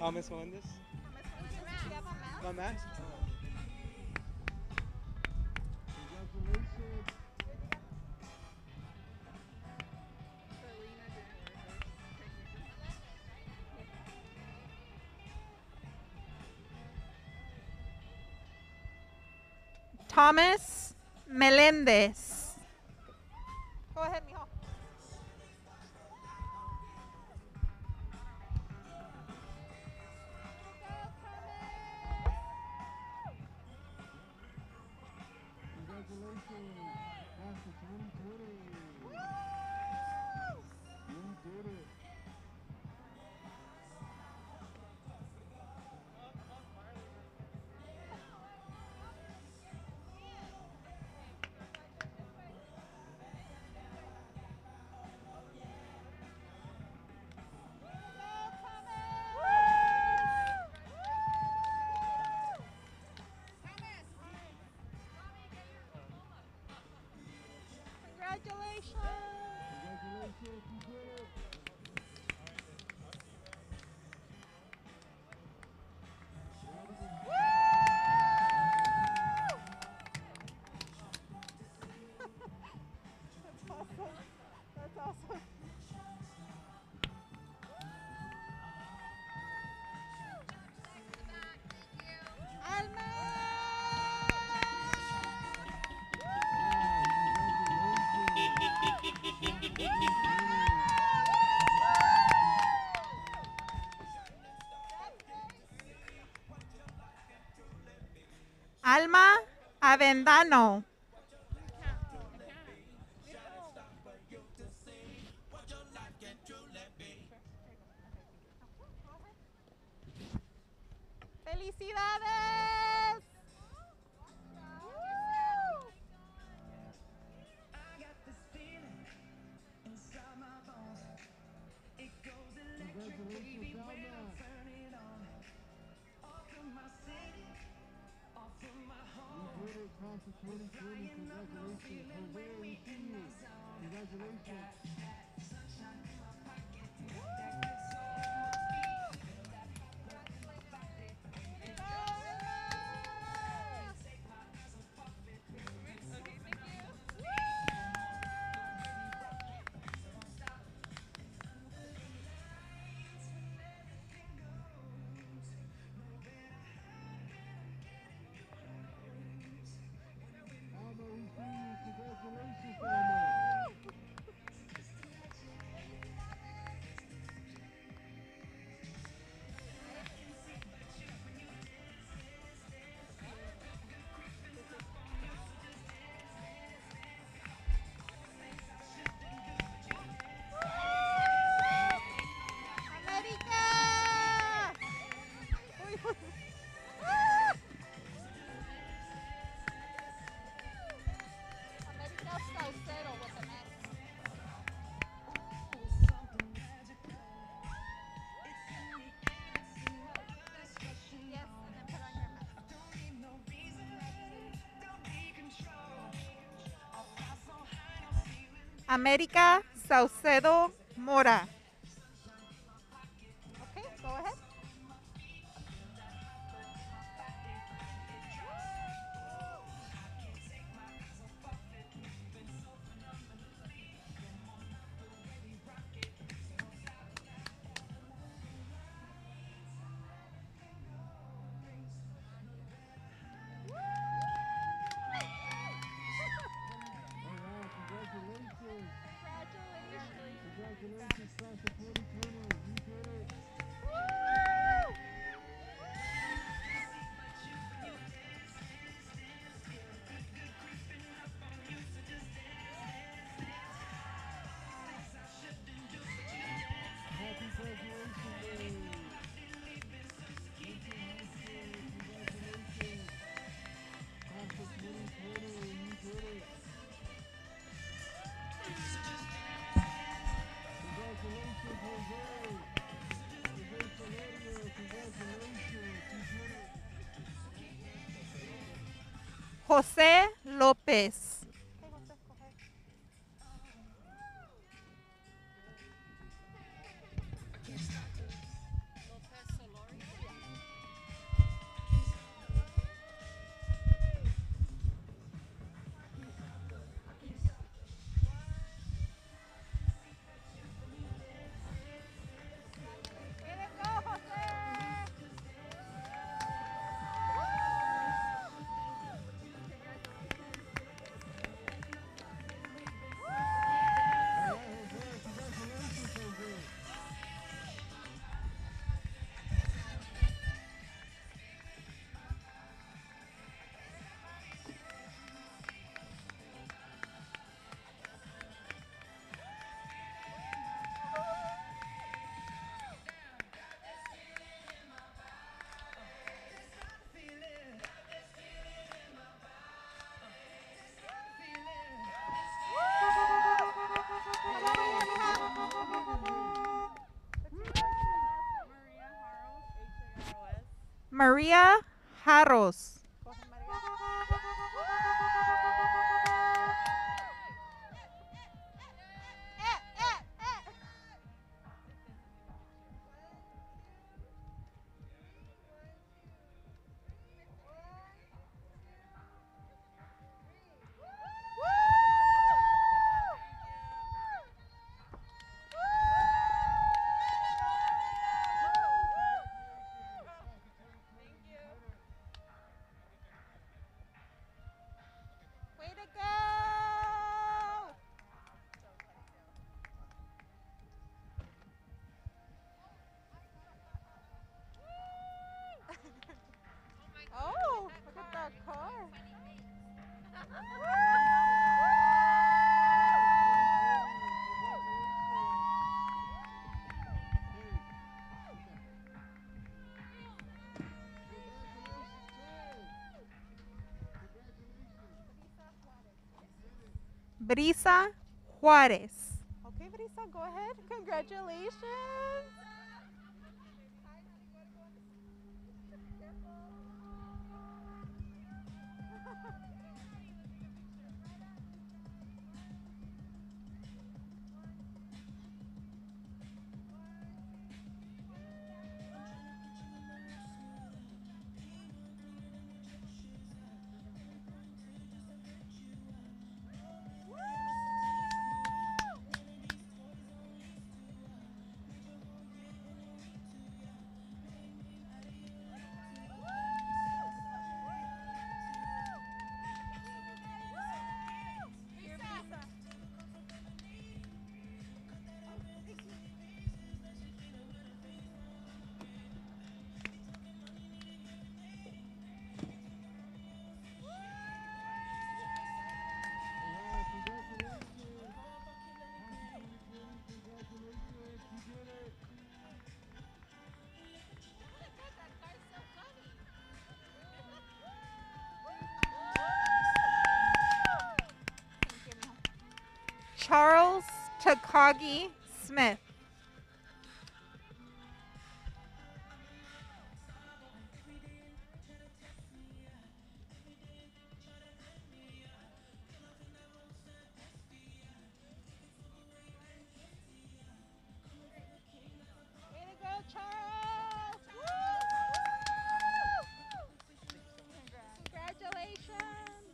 Thomas Melendez. My mask? Thomas Melendez. Go ahead, mijo. That's awesome. Alma Avendano. ¡Felicidades! América Saucedo Mora. Okay, go ahead. José López. Maria Jarros. Way to go! Oh, look at that car. Brisa Juarez. Okay, Brisa, go ahead. Congratulations. Charles Takagi Smith. Way to go, Charles! Congratulations!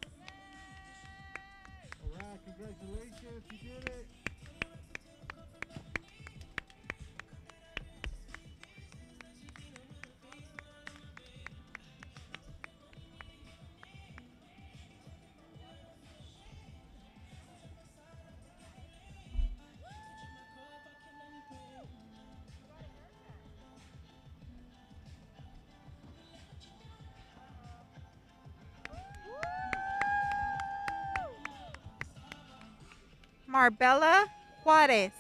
All right, congratulations, you did it. Marbella Juarez.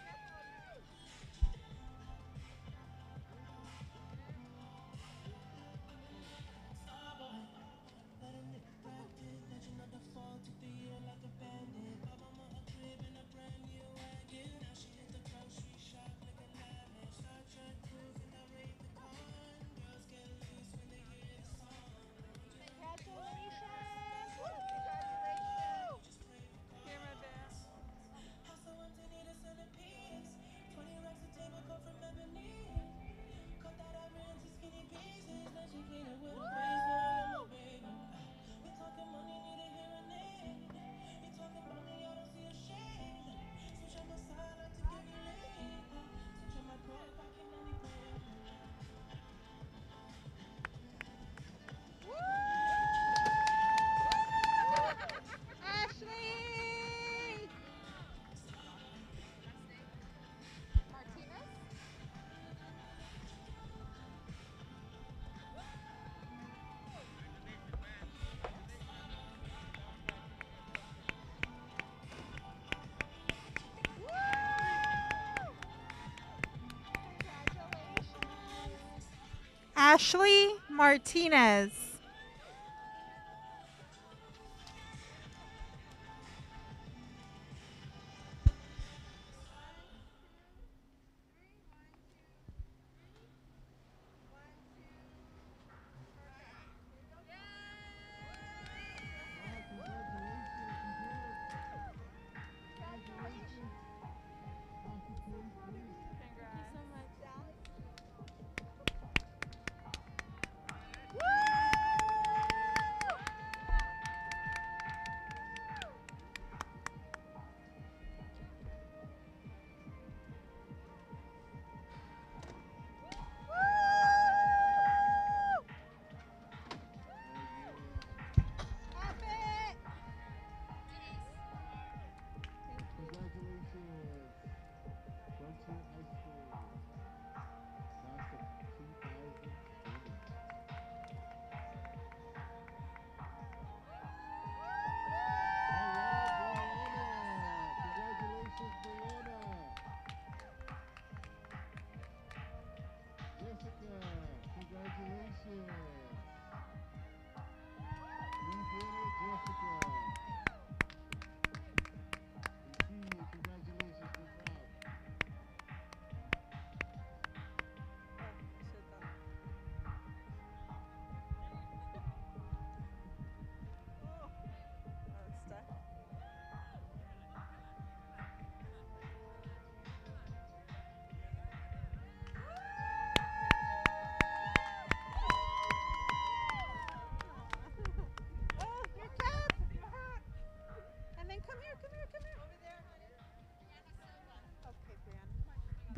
Ashley! Martinez? Ashley Martinez.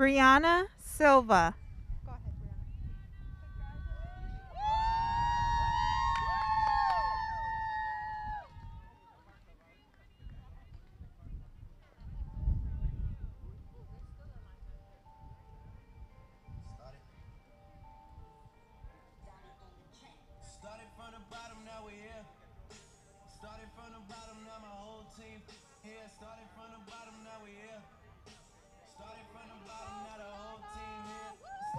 Brianna Silva. Go ahead, Started from the bottom, now we here. Started from the bottom, now my whole team here. Started from the bottom, now we here. Started from the bottom, now the whole team here.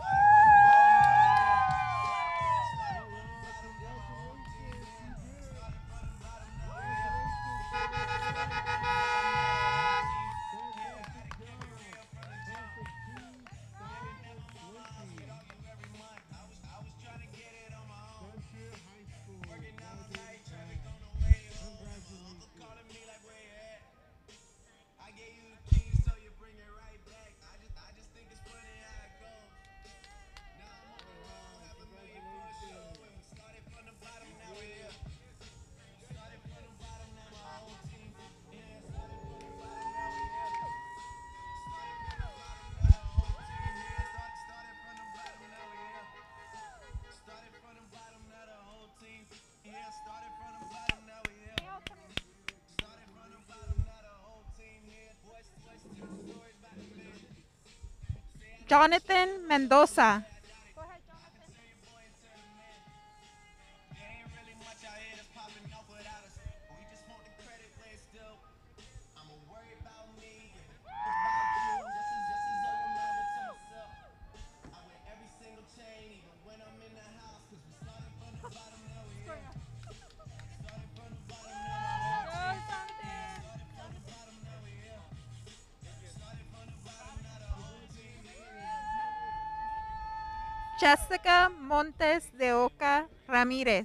Started from the bottom, now my whole team here. Started from the bottom, now we here. Jonathan Mendoza. Jessica Montes de Oca Ramirez.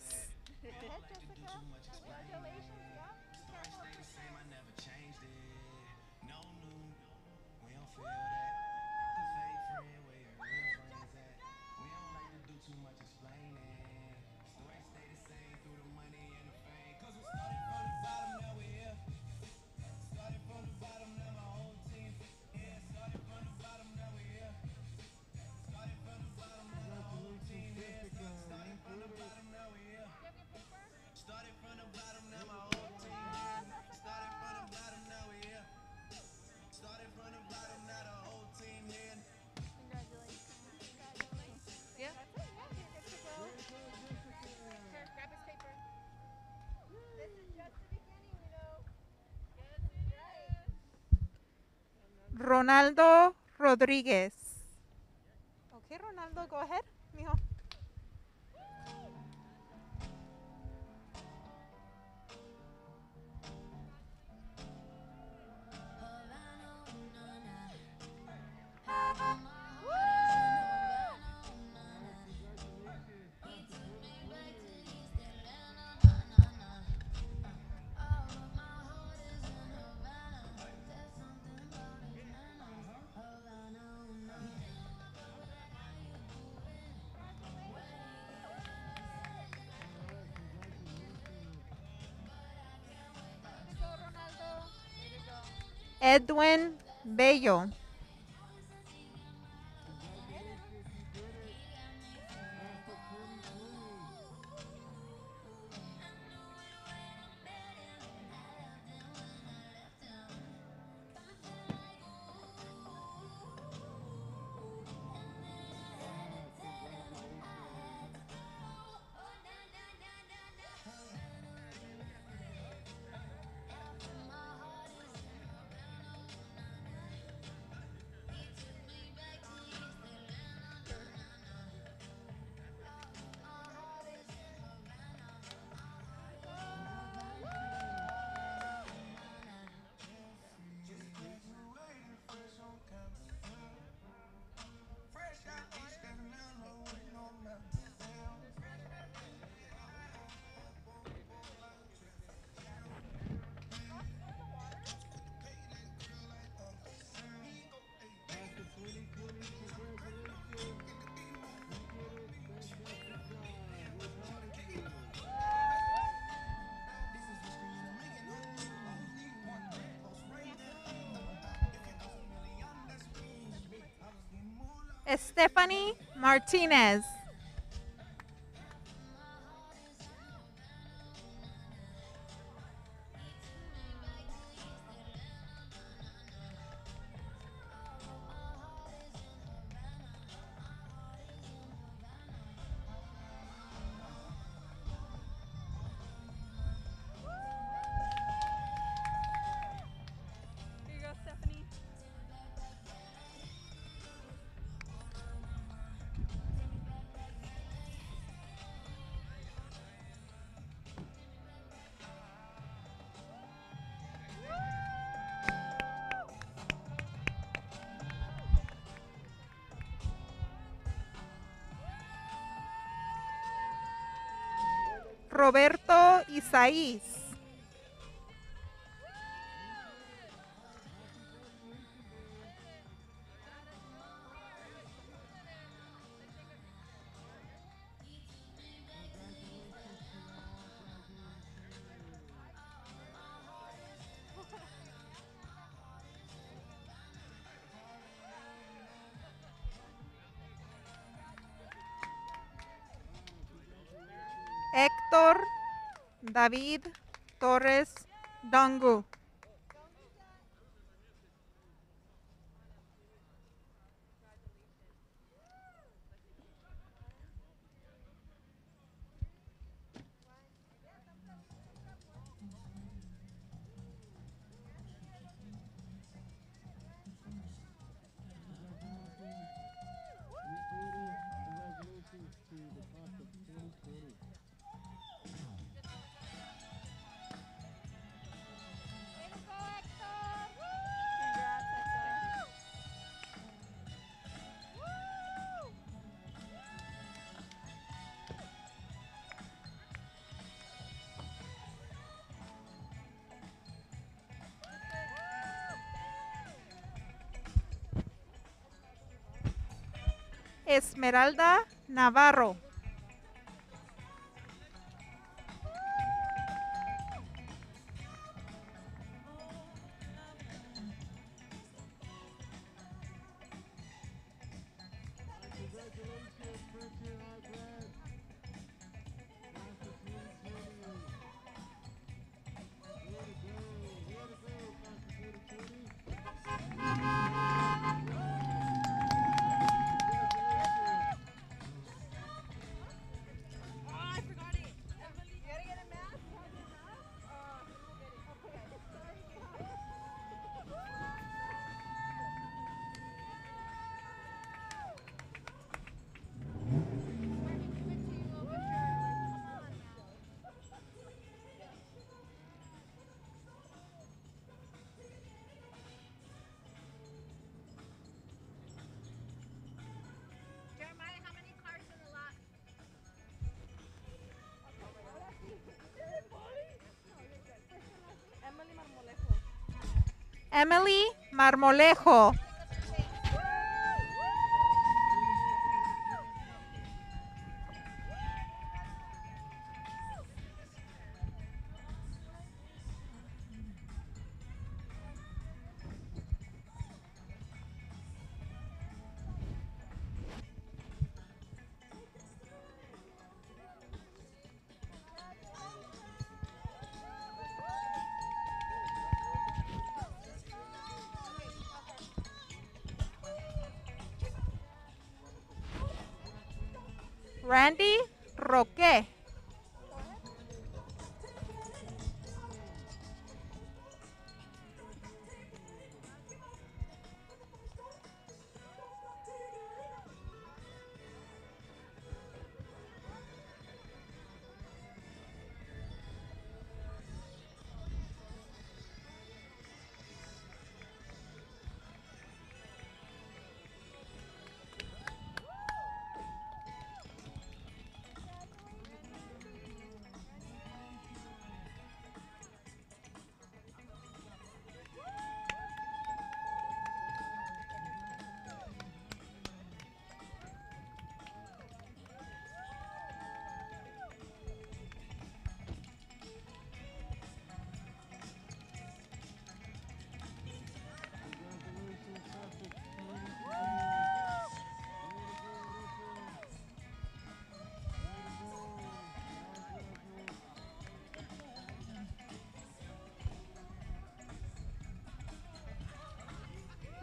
Ronaldo Rodriguez. Okay, Ronaldo, go ahead, mijo. Edwin Bello. Stephanie Martinez. Here you go, Stephanie. Roberto Isaís. Héctor David Torres Dongu. Esmeralda Navarro. Jeremiah, how many cars in the lot? Emily Marmolejo. Randy Roque.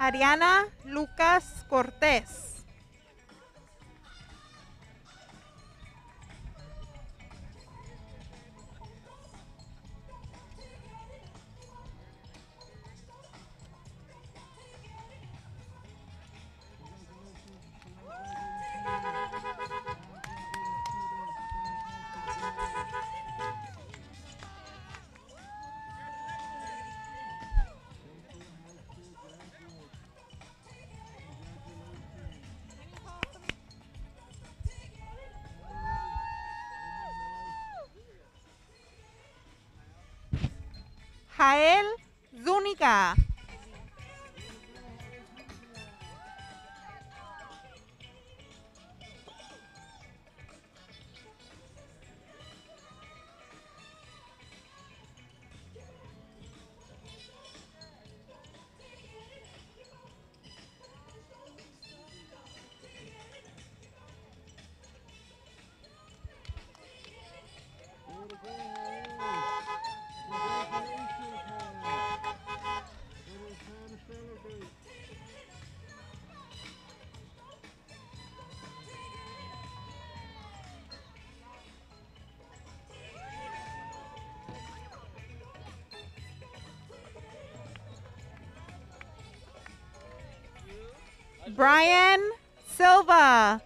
Ariana Lucas Cortés. Jael Zúñiga. Brian Silva.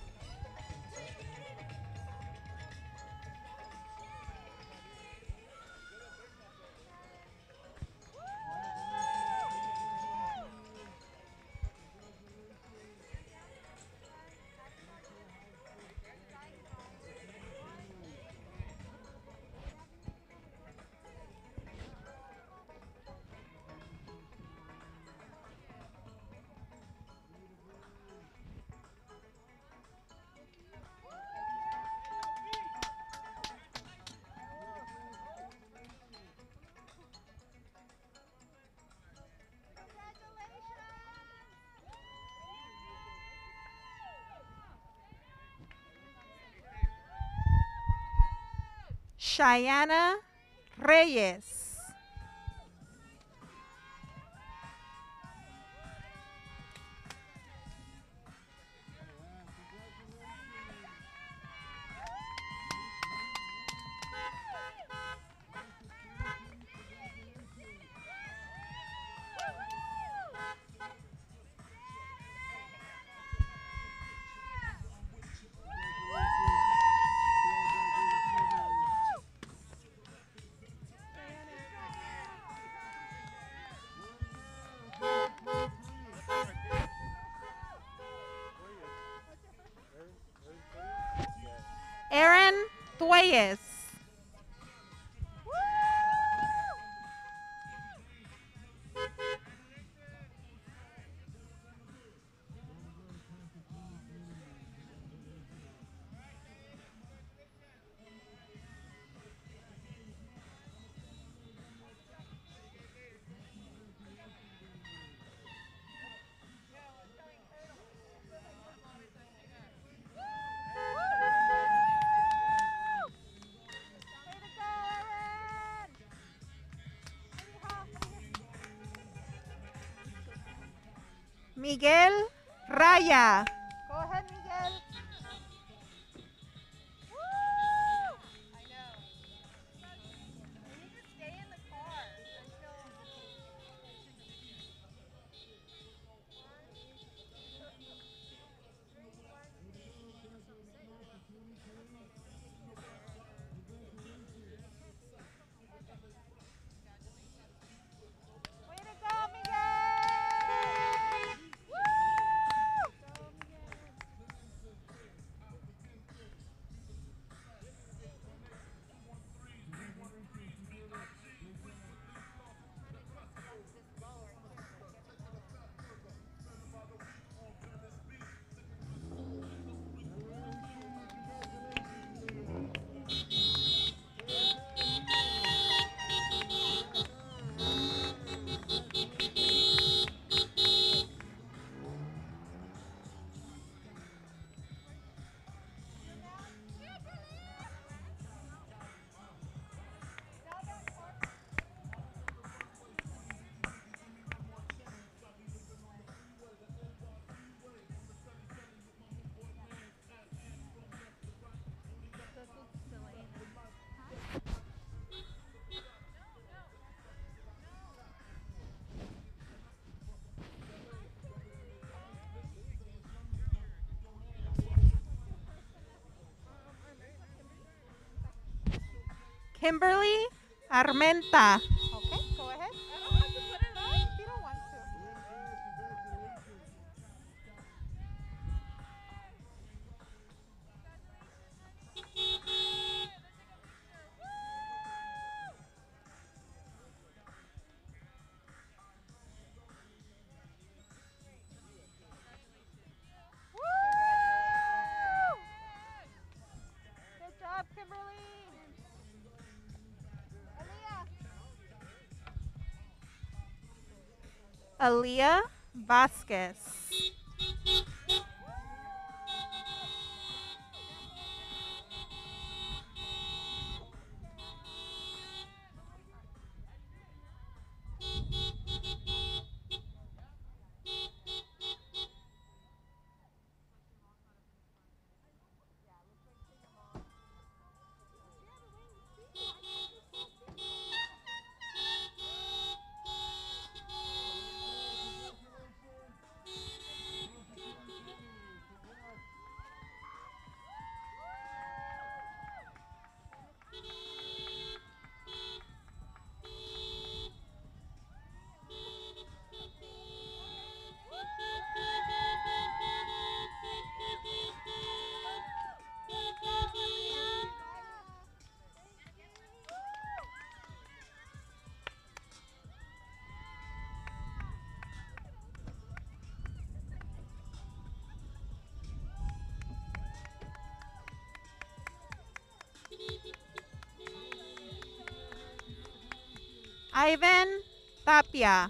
Cheyenne Reyes. Aaron Tueyes. Miguel Raya. Go ahead, Miguel. Way to go, Miguel! Woo! Kimberly Armenta. Okay, go ahead. I don't have to put it on if you don't want to. Good job, Kimberly. Aaliyah Vasquez. Ivan Tapia.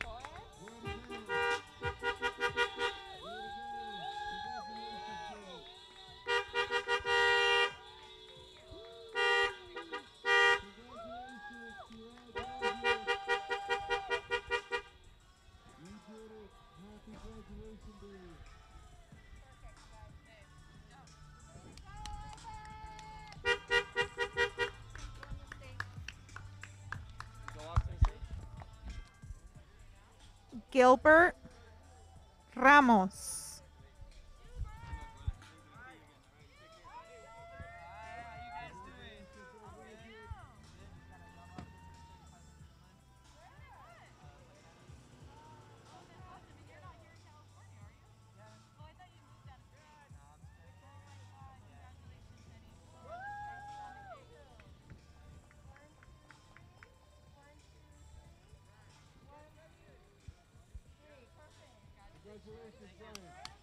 Gilbert Ramos. Congratulations, Brian.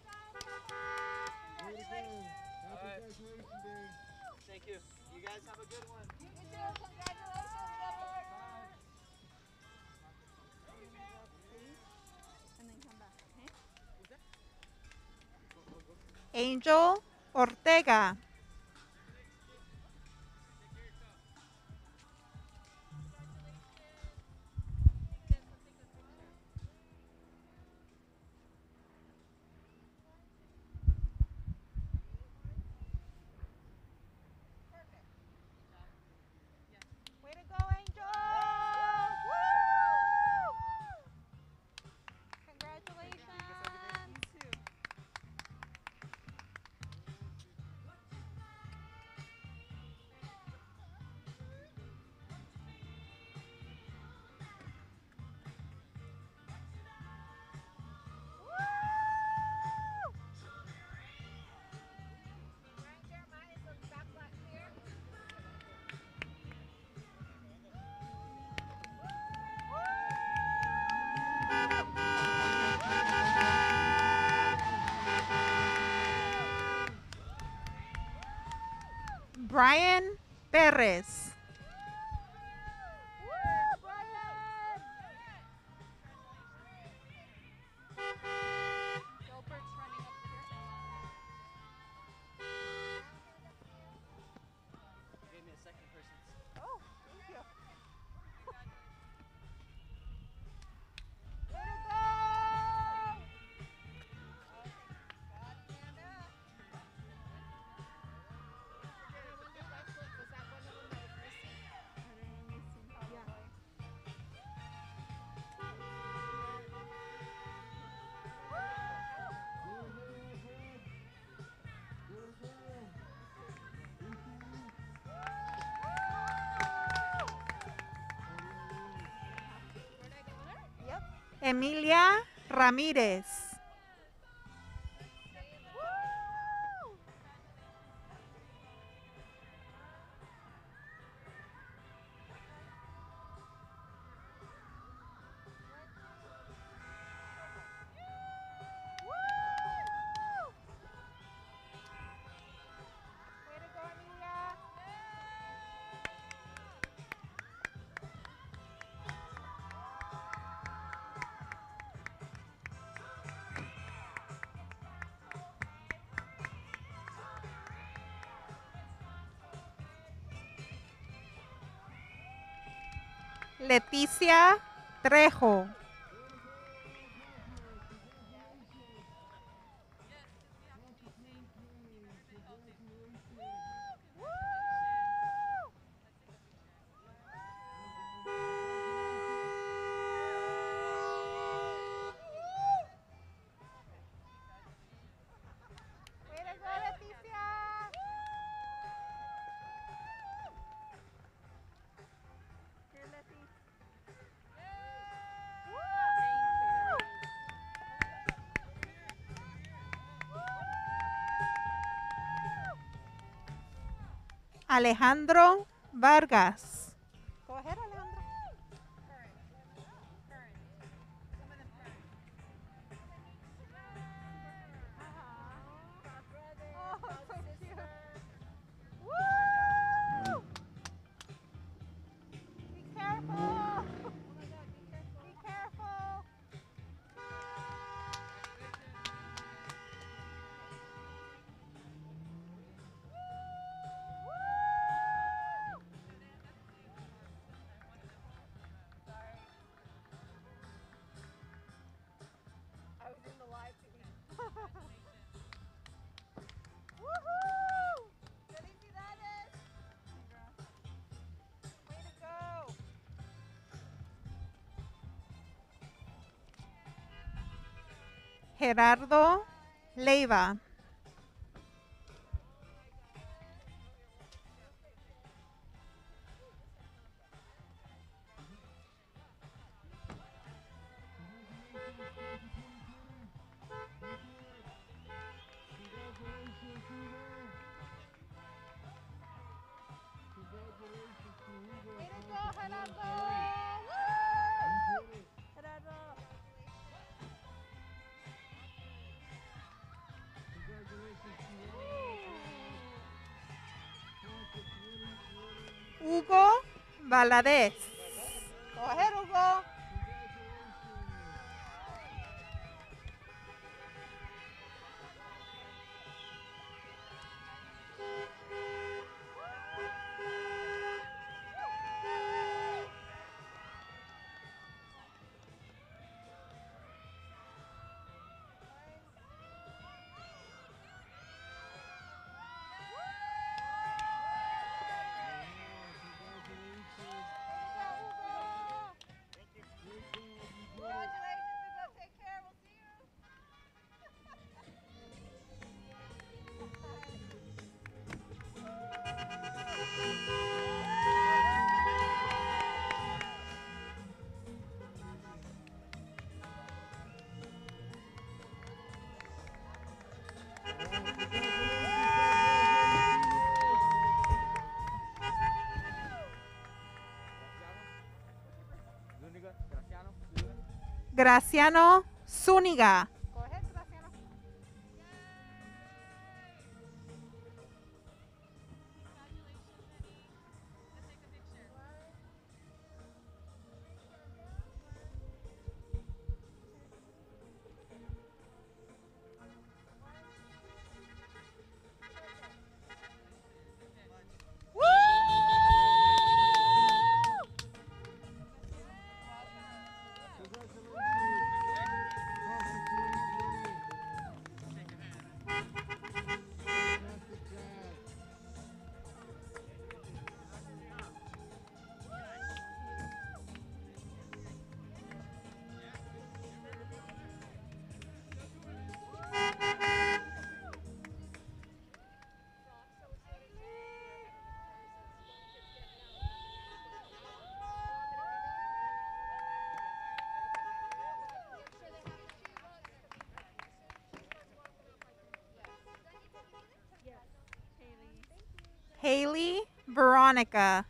Way to go. Happy graduation day. Thank you. You guys have a good one. You too. Congratulations, Gilbert. And then come back, okay? Angel Ortega. Way to go, Angel! Woo! Congratulations! Brian Perez. Gave me a second person. Oh, thank you. Emilia Ramírez. Leticia Trejo. Alejandro Vargas. Go ahead, Alejandro. Oh, so cute. Woo! Be careful. Be careful. I was in the live feed. Woohoo! Felicidades! Way to go! Gerardo Leiva. Way to go, Gerardo! Woo! Gerardo! Hugo Valadez. Go ahead, Hugo. Graciano Zúñiga. Go ahead, Graciano. Veronica.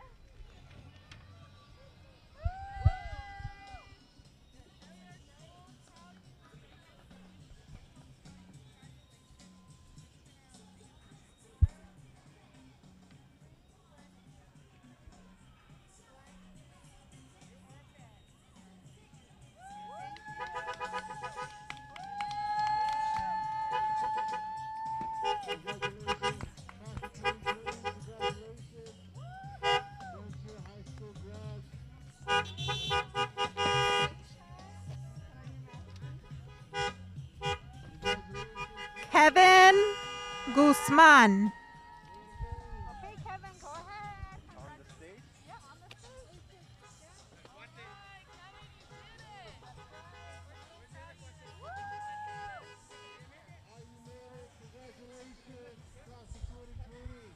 Kevin Guzman. Okay, Kevin, go ahead. On the stage? Yeah, on the stage. Congratulations, class of twenty twenty.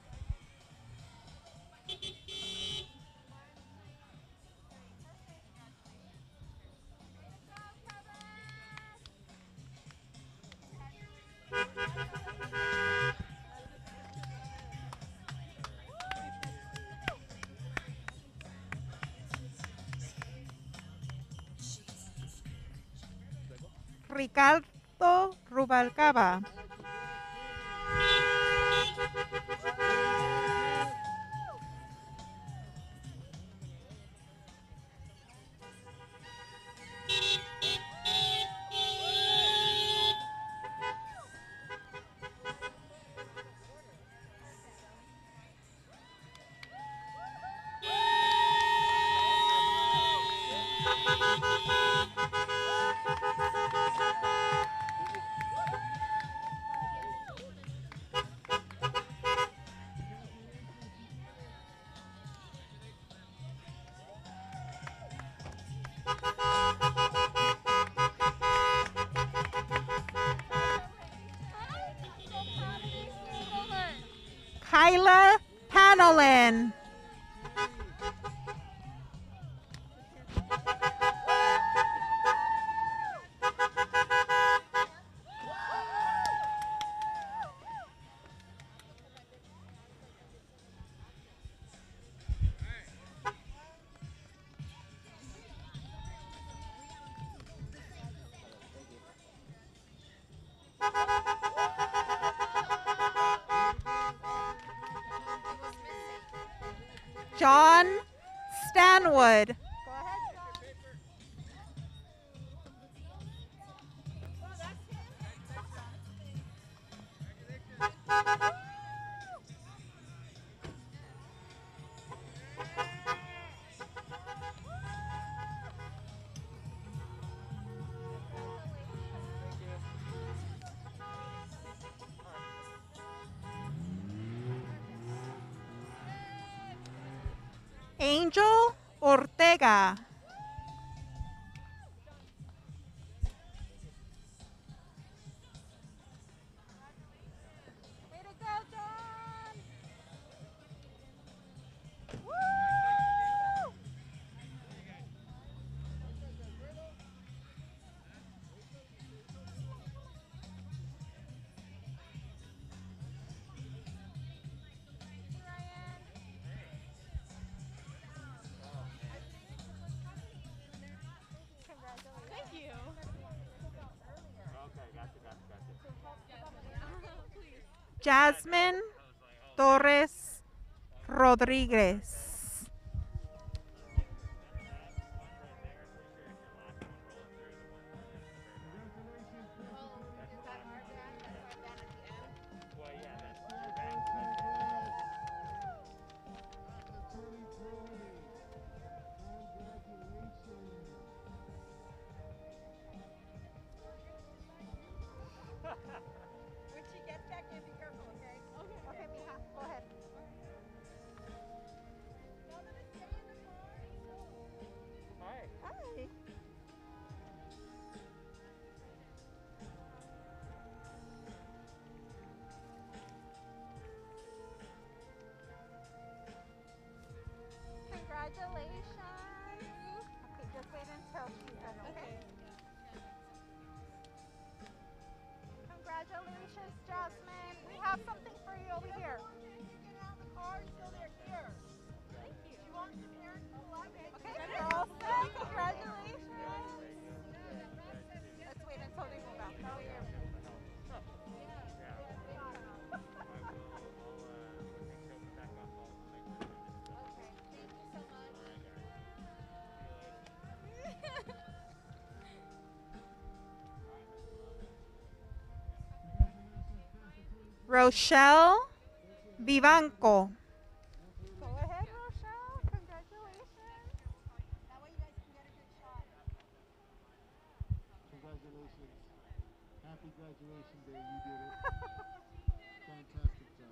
Ricardo Rubalcaba. Kyla Panolin. John Stanwood. Angel Ortega. Way to go, John! Woo! Thank you. Okay, gotcha, gotcha, gotcha. Jasmine Torres Rodriguez. When she gets back in, be careful, okay? Okay. Okay, Mija, go ahead. Hi. Hi. Congratulations. Okay, just wait until she's done, okay? Congratulations, Jasmine. We have something for you over here. You can have the card until they're here. Rochelle Vivanco. Go ahead, Rochelle. Congratulations. That way you guys can get a good shot. Congratulations. Happy graduation day. You did it. Fantastic job.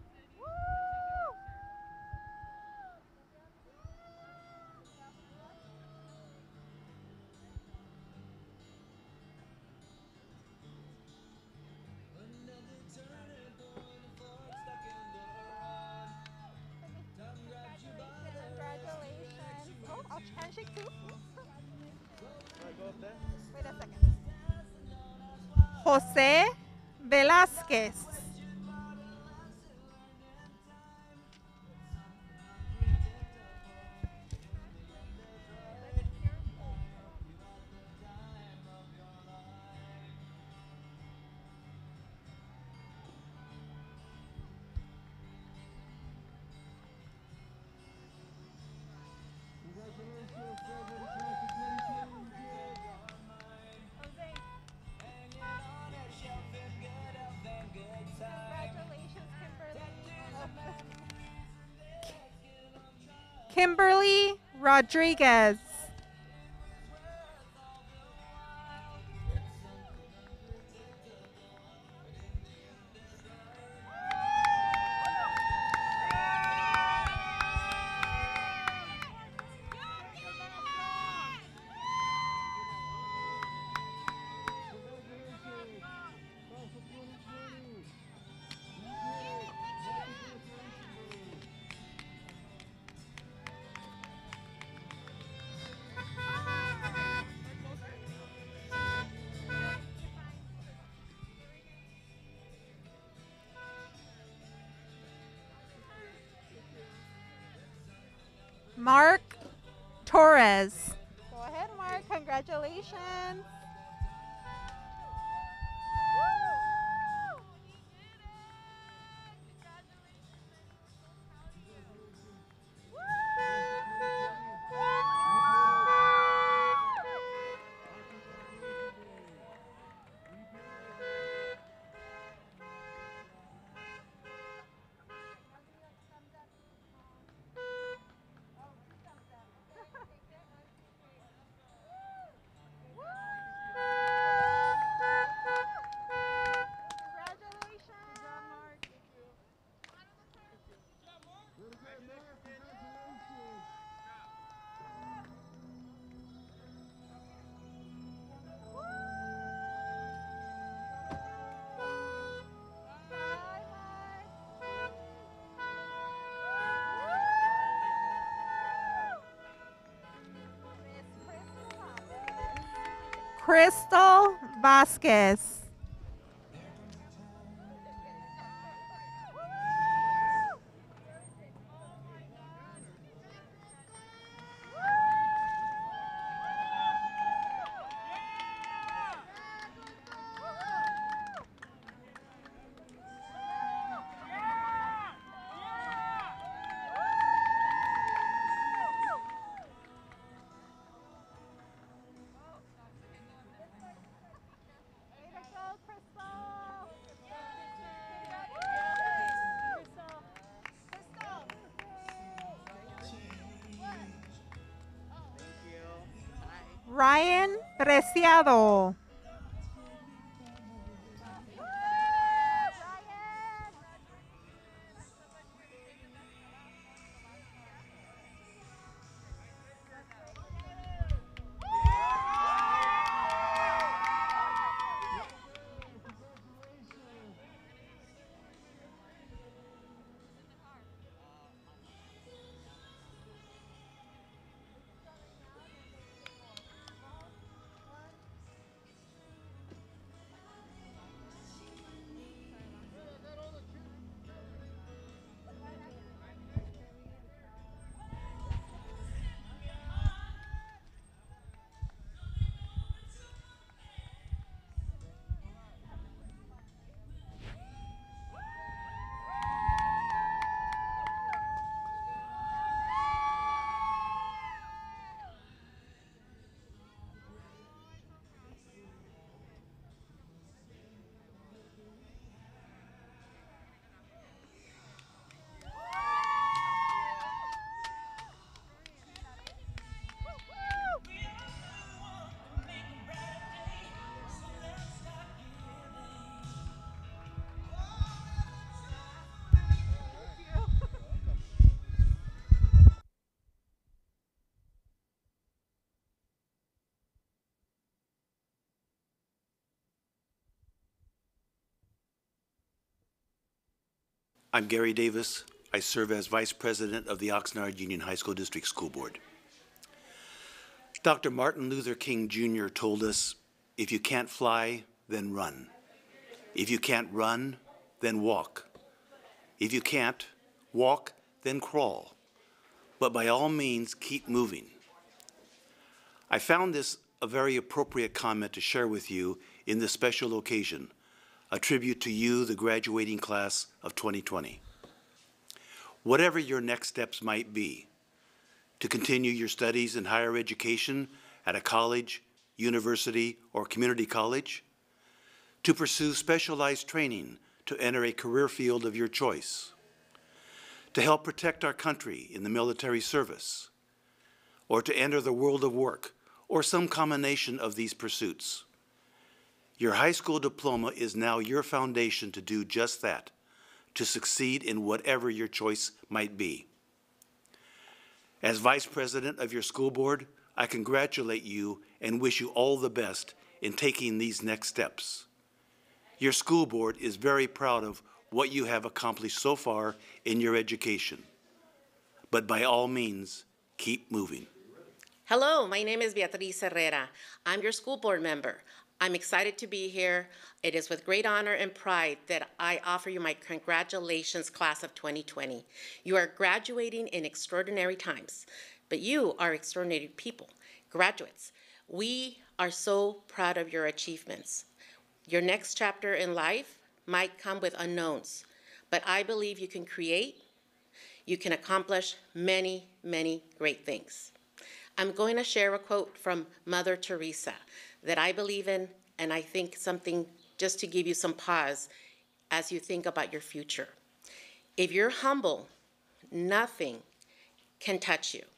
Congratulations. Oh, I'll handshake too. Wanna go up there? Wait a second. Jose Velázquez. Kimberly Rodriguez. Mark Torres. Go ahead, Mark. Congratulations. Crystal Vasquez. Ryan Preciado. I'm Gary Davis. I serve as Vice President of the Oxnard Union High School District School Board. Doctor Martin Luther King Junior told us, if you can't fly, then run. If you can't run, then walk. If you can't walk, then crawl. But by all means, keep moving. I found this a very appropriate comment to share with you in this special occasion, a tribute to you, the graduating class of twenty twenty. Whatever your next steps might be, to continue your studies in higher education at a college, university, or community college, to pursue specialized training to enter a career field of your choice, to help protect our country in the military service, or to enter the world of work, or some combination of these pursuits. Your high school diploma is now your foundation to do just that, to succeed in whatever your choice might be. As Vice President of your school board, I congratulate you and wish you all the best in taking these next steps. Your school board is very proud of what you have accomplished so far in your education. But by all means, keep moving. Hello, my name is Beatriz Herrera. I'm your school board member. I'm excited to be here. It is with great honor and pride that I offer you my congratulations, class of twenty twenty. You are graduating in extraordinary times, but you are extraordinary people, graduates. We are so proud of your achievements. Your next chapter in life might come with unknowns, but I believe you can create, you can accomplish many, many great things. I'm going to share a quote from Mother Teresa that I believe in, and I think something just to give you some pause as you think about your future. If you're humble, nothing can touch you,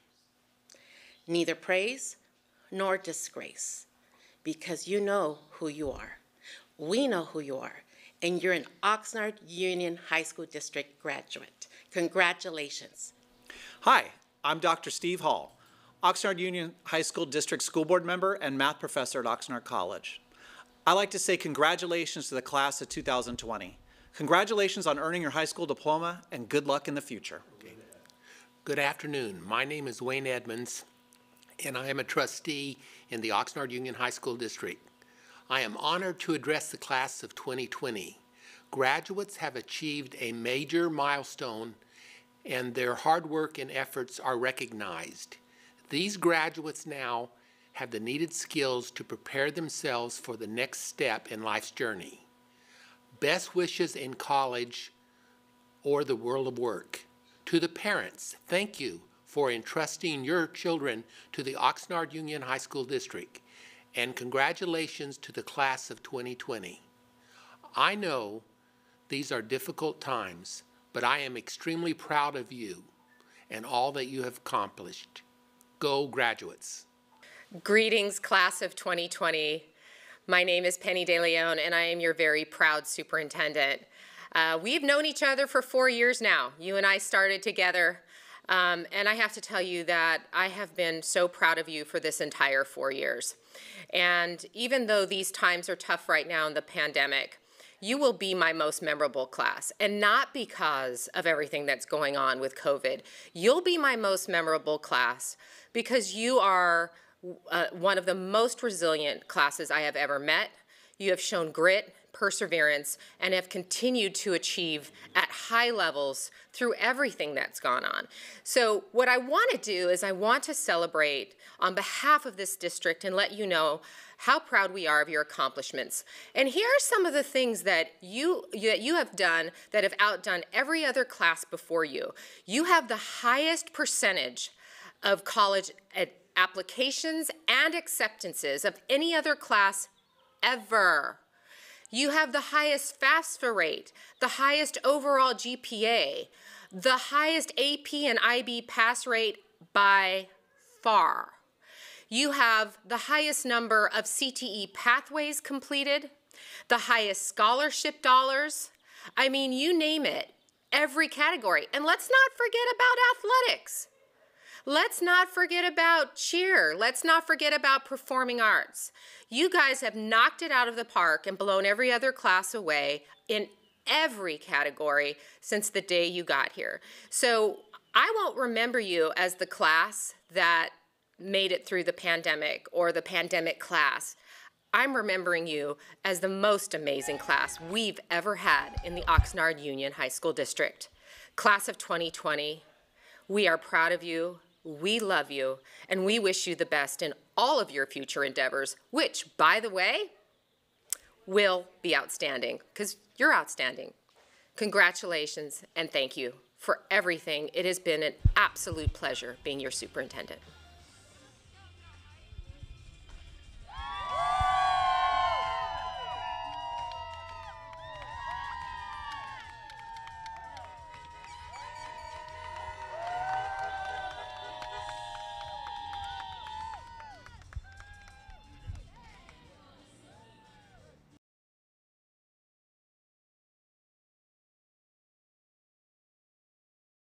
neither praise nor disgrace, because you know who you are. We know who you are, and you're an Oxnard Union High School District graduate. Congratulations. Hi, I'm Doctor Steve Hall, Oxnard Union High School District School Board member and math professor at Oxnard College. I'd like to say congratulations to the class of two thousand twenty. Congratulations on earning your high school diploma, and good luck in the future. Good afternoon. My name is Wayne Edmonds, and I am a trustee in the Oxnard Union High School District. I am honored to address the class of twenty twenty. Graduates have achieved a major milestone, and their hard work and efforts are recognized. These graduates now have the needed skills to prepare themselves for the next step in life's journey. Best wishes in college or the world of work. To the parents, thank you for entrusting your children to the Oxnard Union High School District, and congratulations to the class of twenty twenty. I know these are difficult times, but I am extremely proud of you and all that you have accomplished. Go graduates. Greetings, class of twenty twenty. My name is Penny De Leon, and I am your very proud superintendent. Uh, we've known each other for four years now. You and I started together, um, and I have to tell you that I have been so proud of you for this entire four years. And even though these times are tough right now in the pandemic, you will be my most memorable class, and not because of everything that's going on with COVID. You'll be my most memorable class because you are uh, one of the most resilient classes I have ever met. You have shown grit, perseverance, and have continued to achieve at high levels through everything that's gone on. So what I want to do is I want to celebrate on behalf of this district and let you know how proud we are of your accomplishments. And here are some of the things that you, that you have done that have outdone every other class before you. You have the highest percentage of college applications and acceptances of any other class ever. You have the highest FAFSA rate, the highest overall G P A, the highest A P and I B pass rate by far. You have the highest number of C T E pathways completed, the highest scholarship dollars. I mean, you name it, every category. And let's not forget about athletics. Let's not forget about cheer. Let's not forget about performing arts. You guys have knocked it out of the park and blown every other class away in every category since the day you got here. So I won't remember you as the class that made it through the pandemic or the pandemic class. I'm remembering you as the most amazing class we've ever had in the Oxnard Union High School District. Class of twenty twenty, we are proud of you, we love you, and we wish you the best in all of your future endeavors, which, by the way, will be outstanding, because you're outstanding. Congratulations and thank you for everything. It has been an absolute pleasure being your superintendent.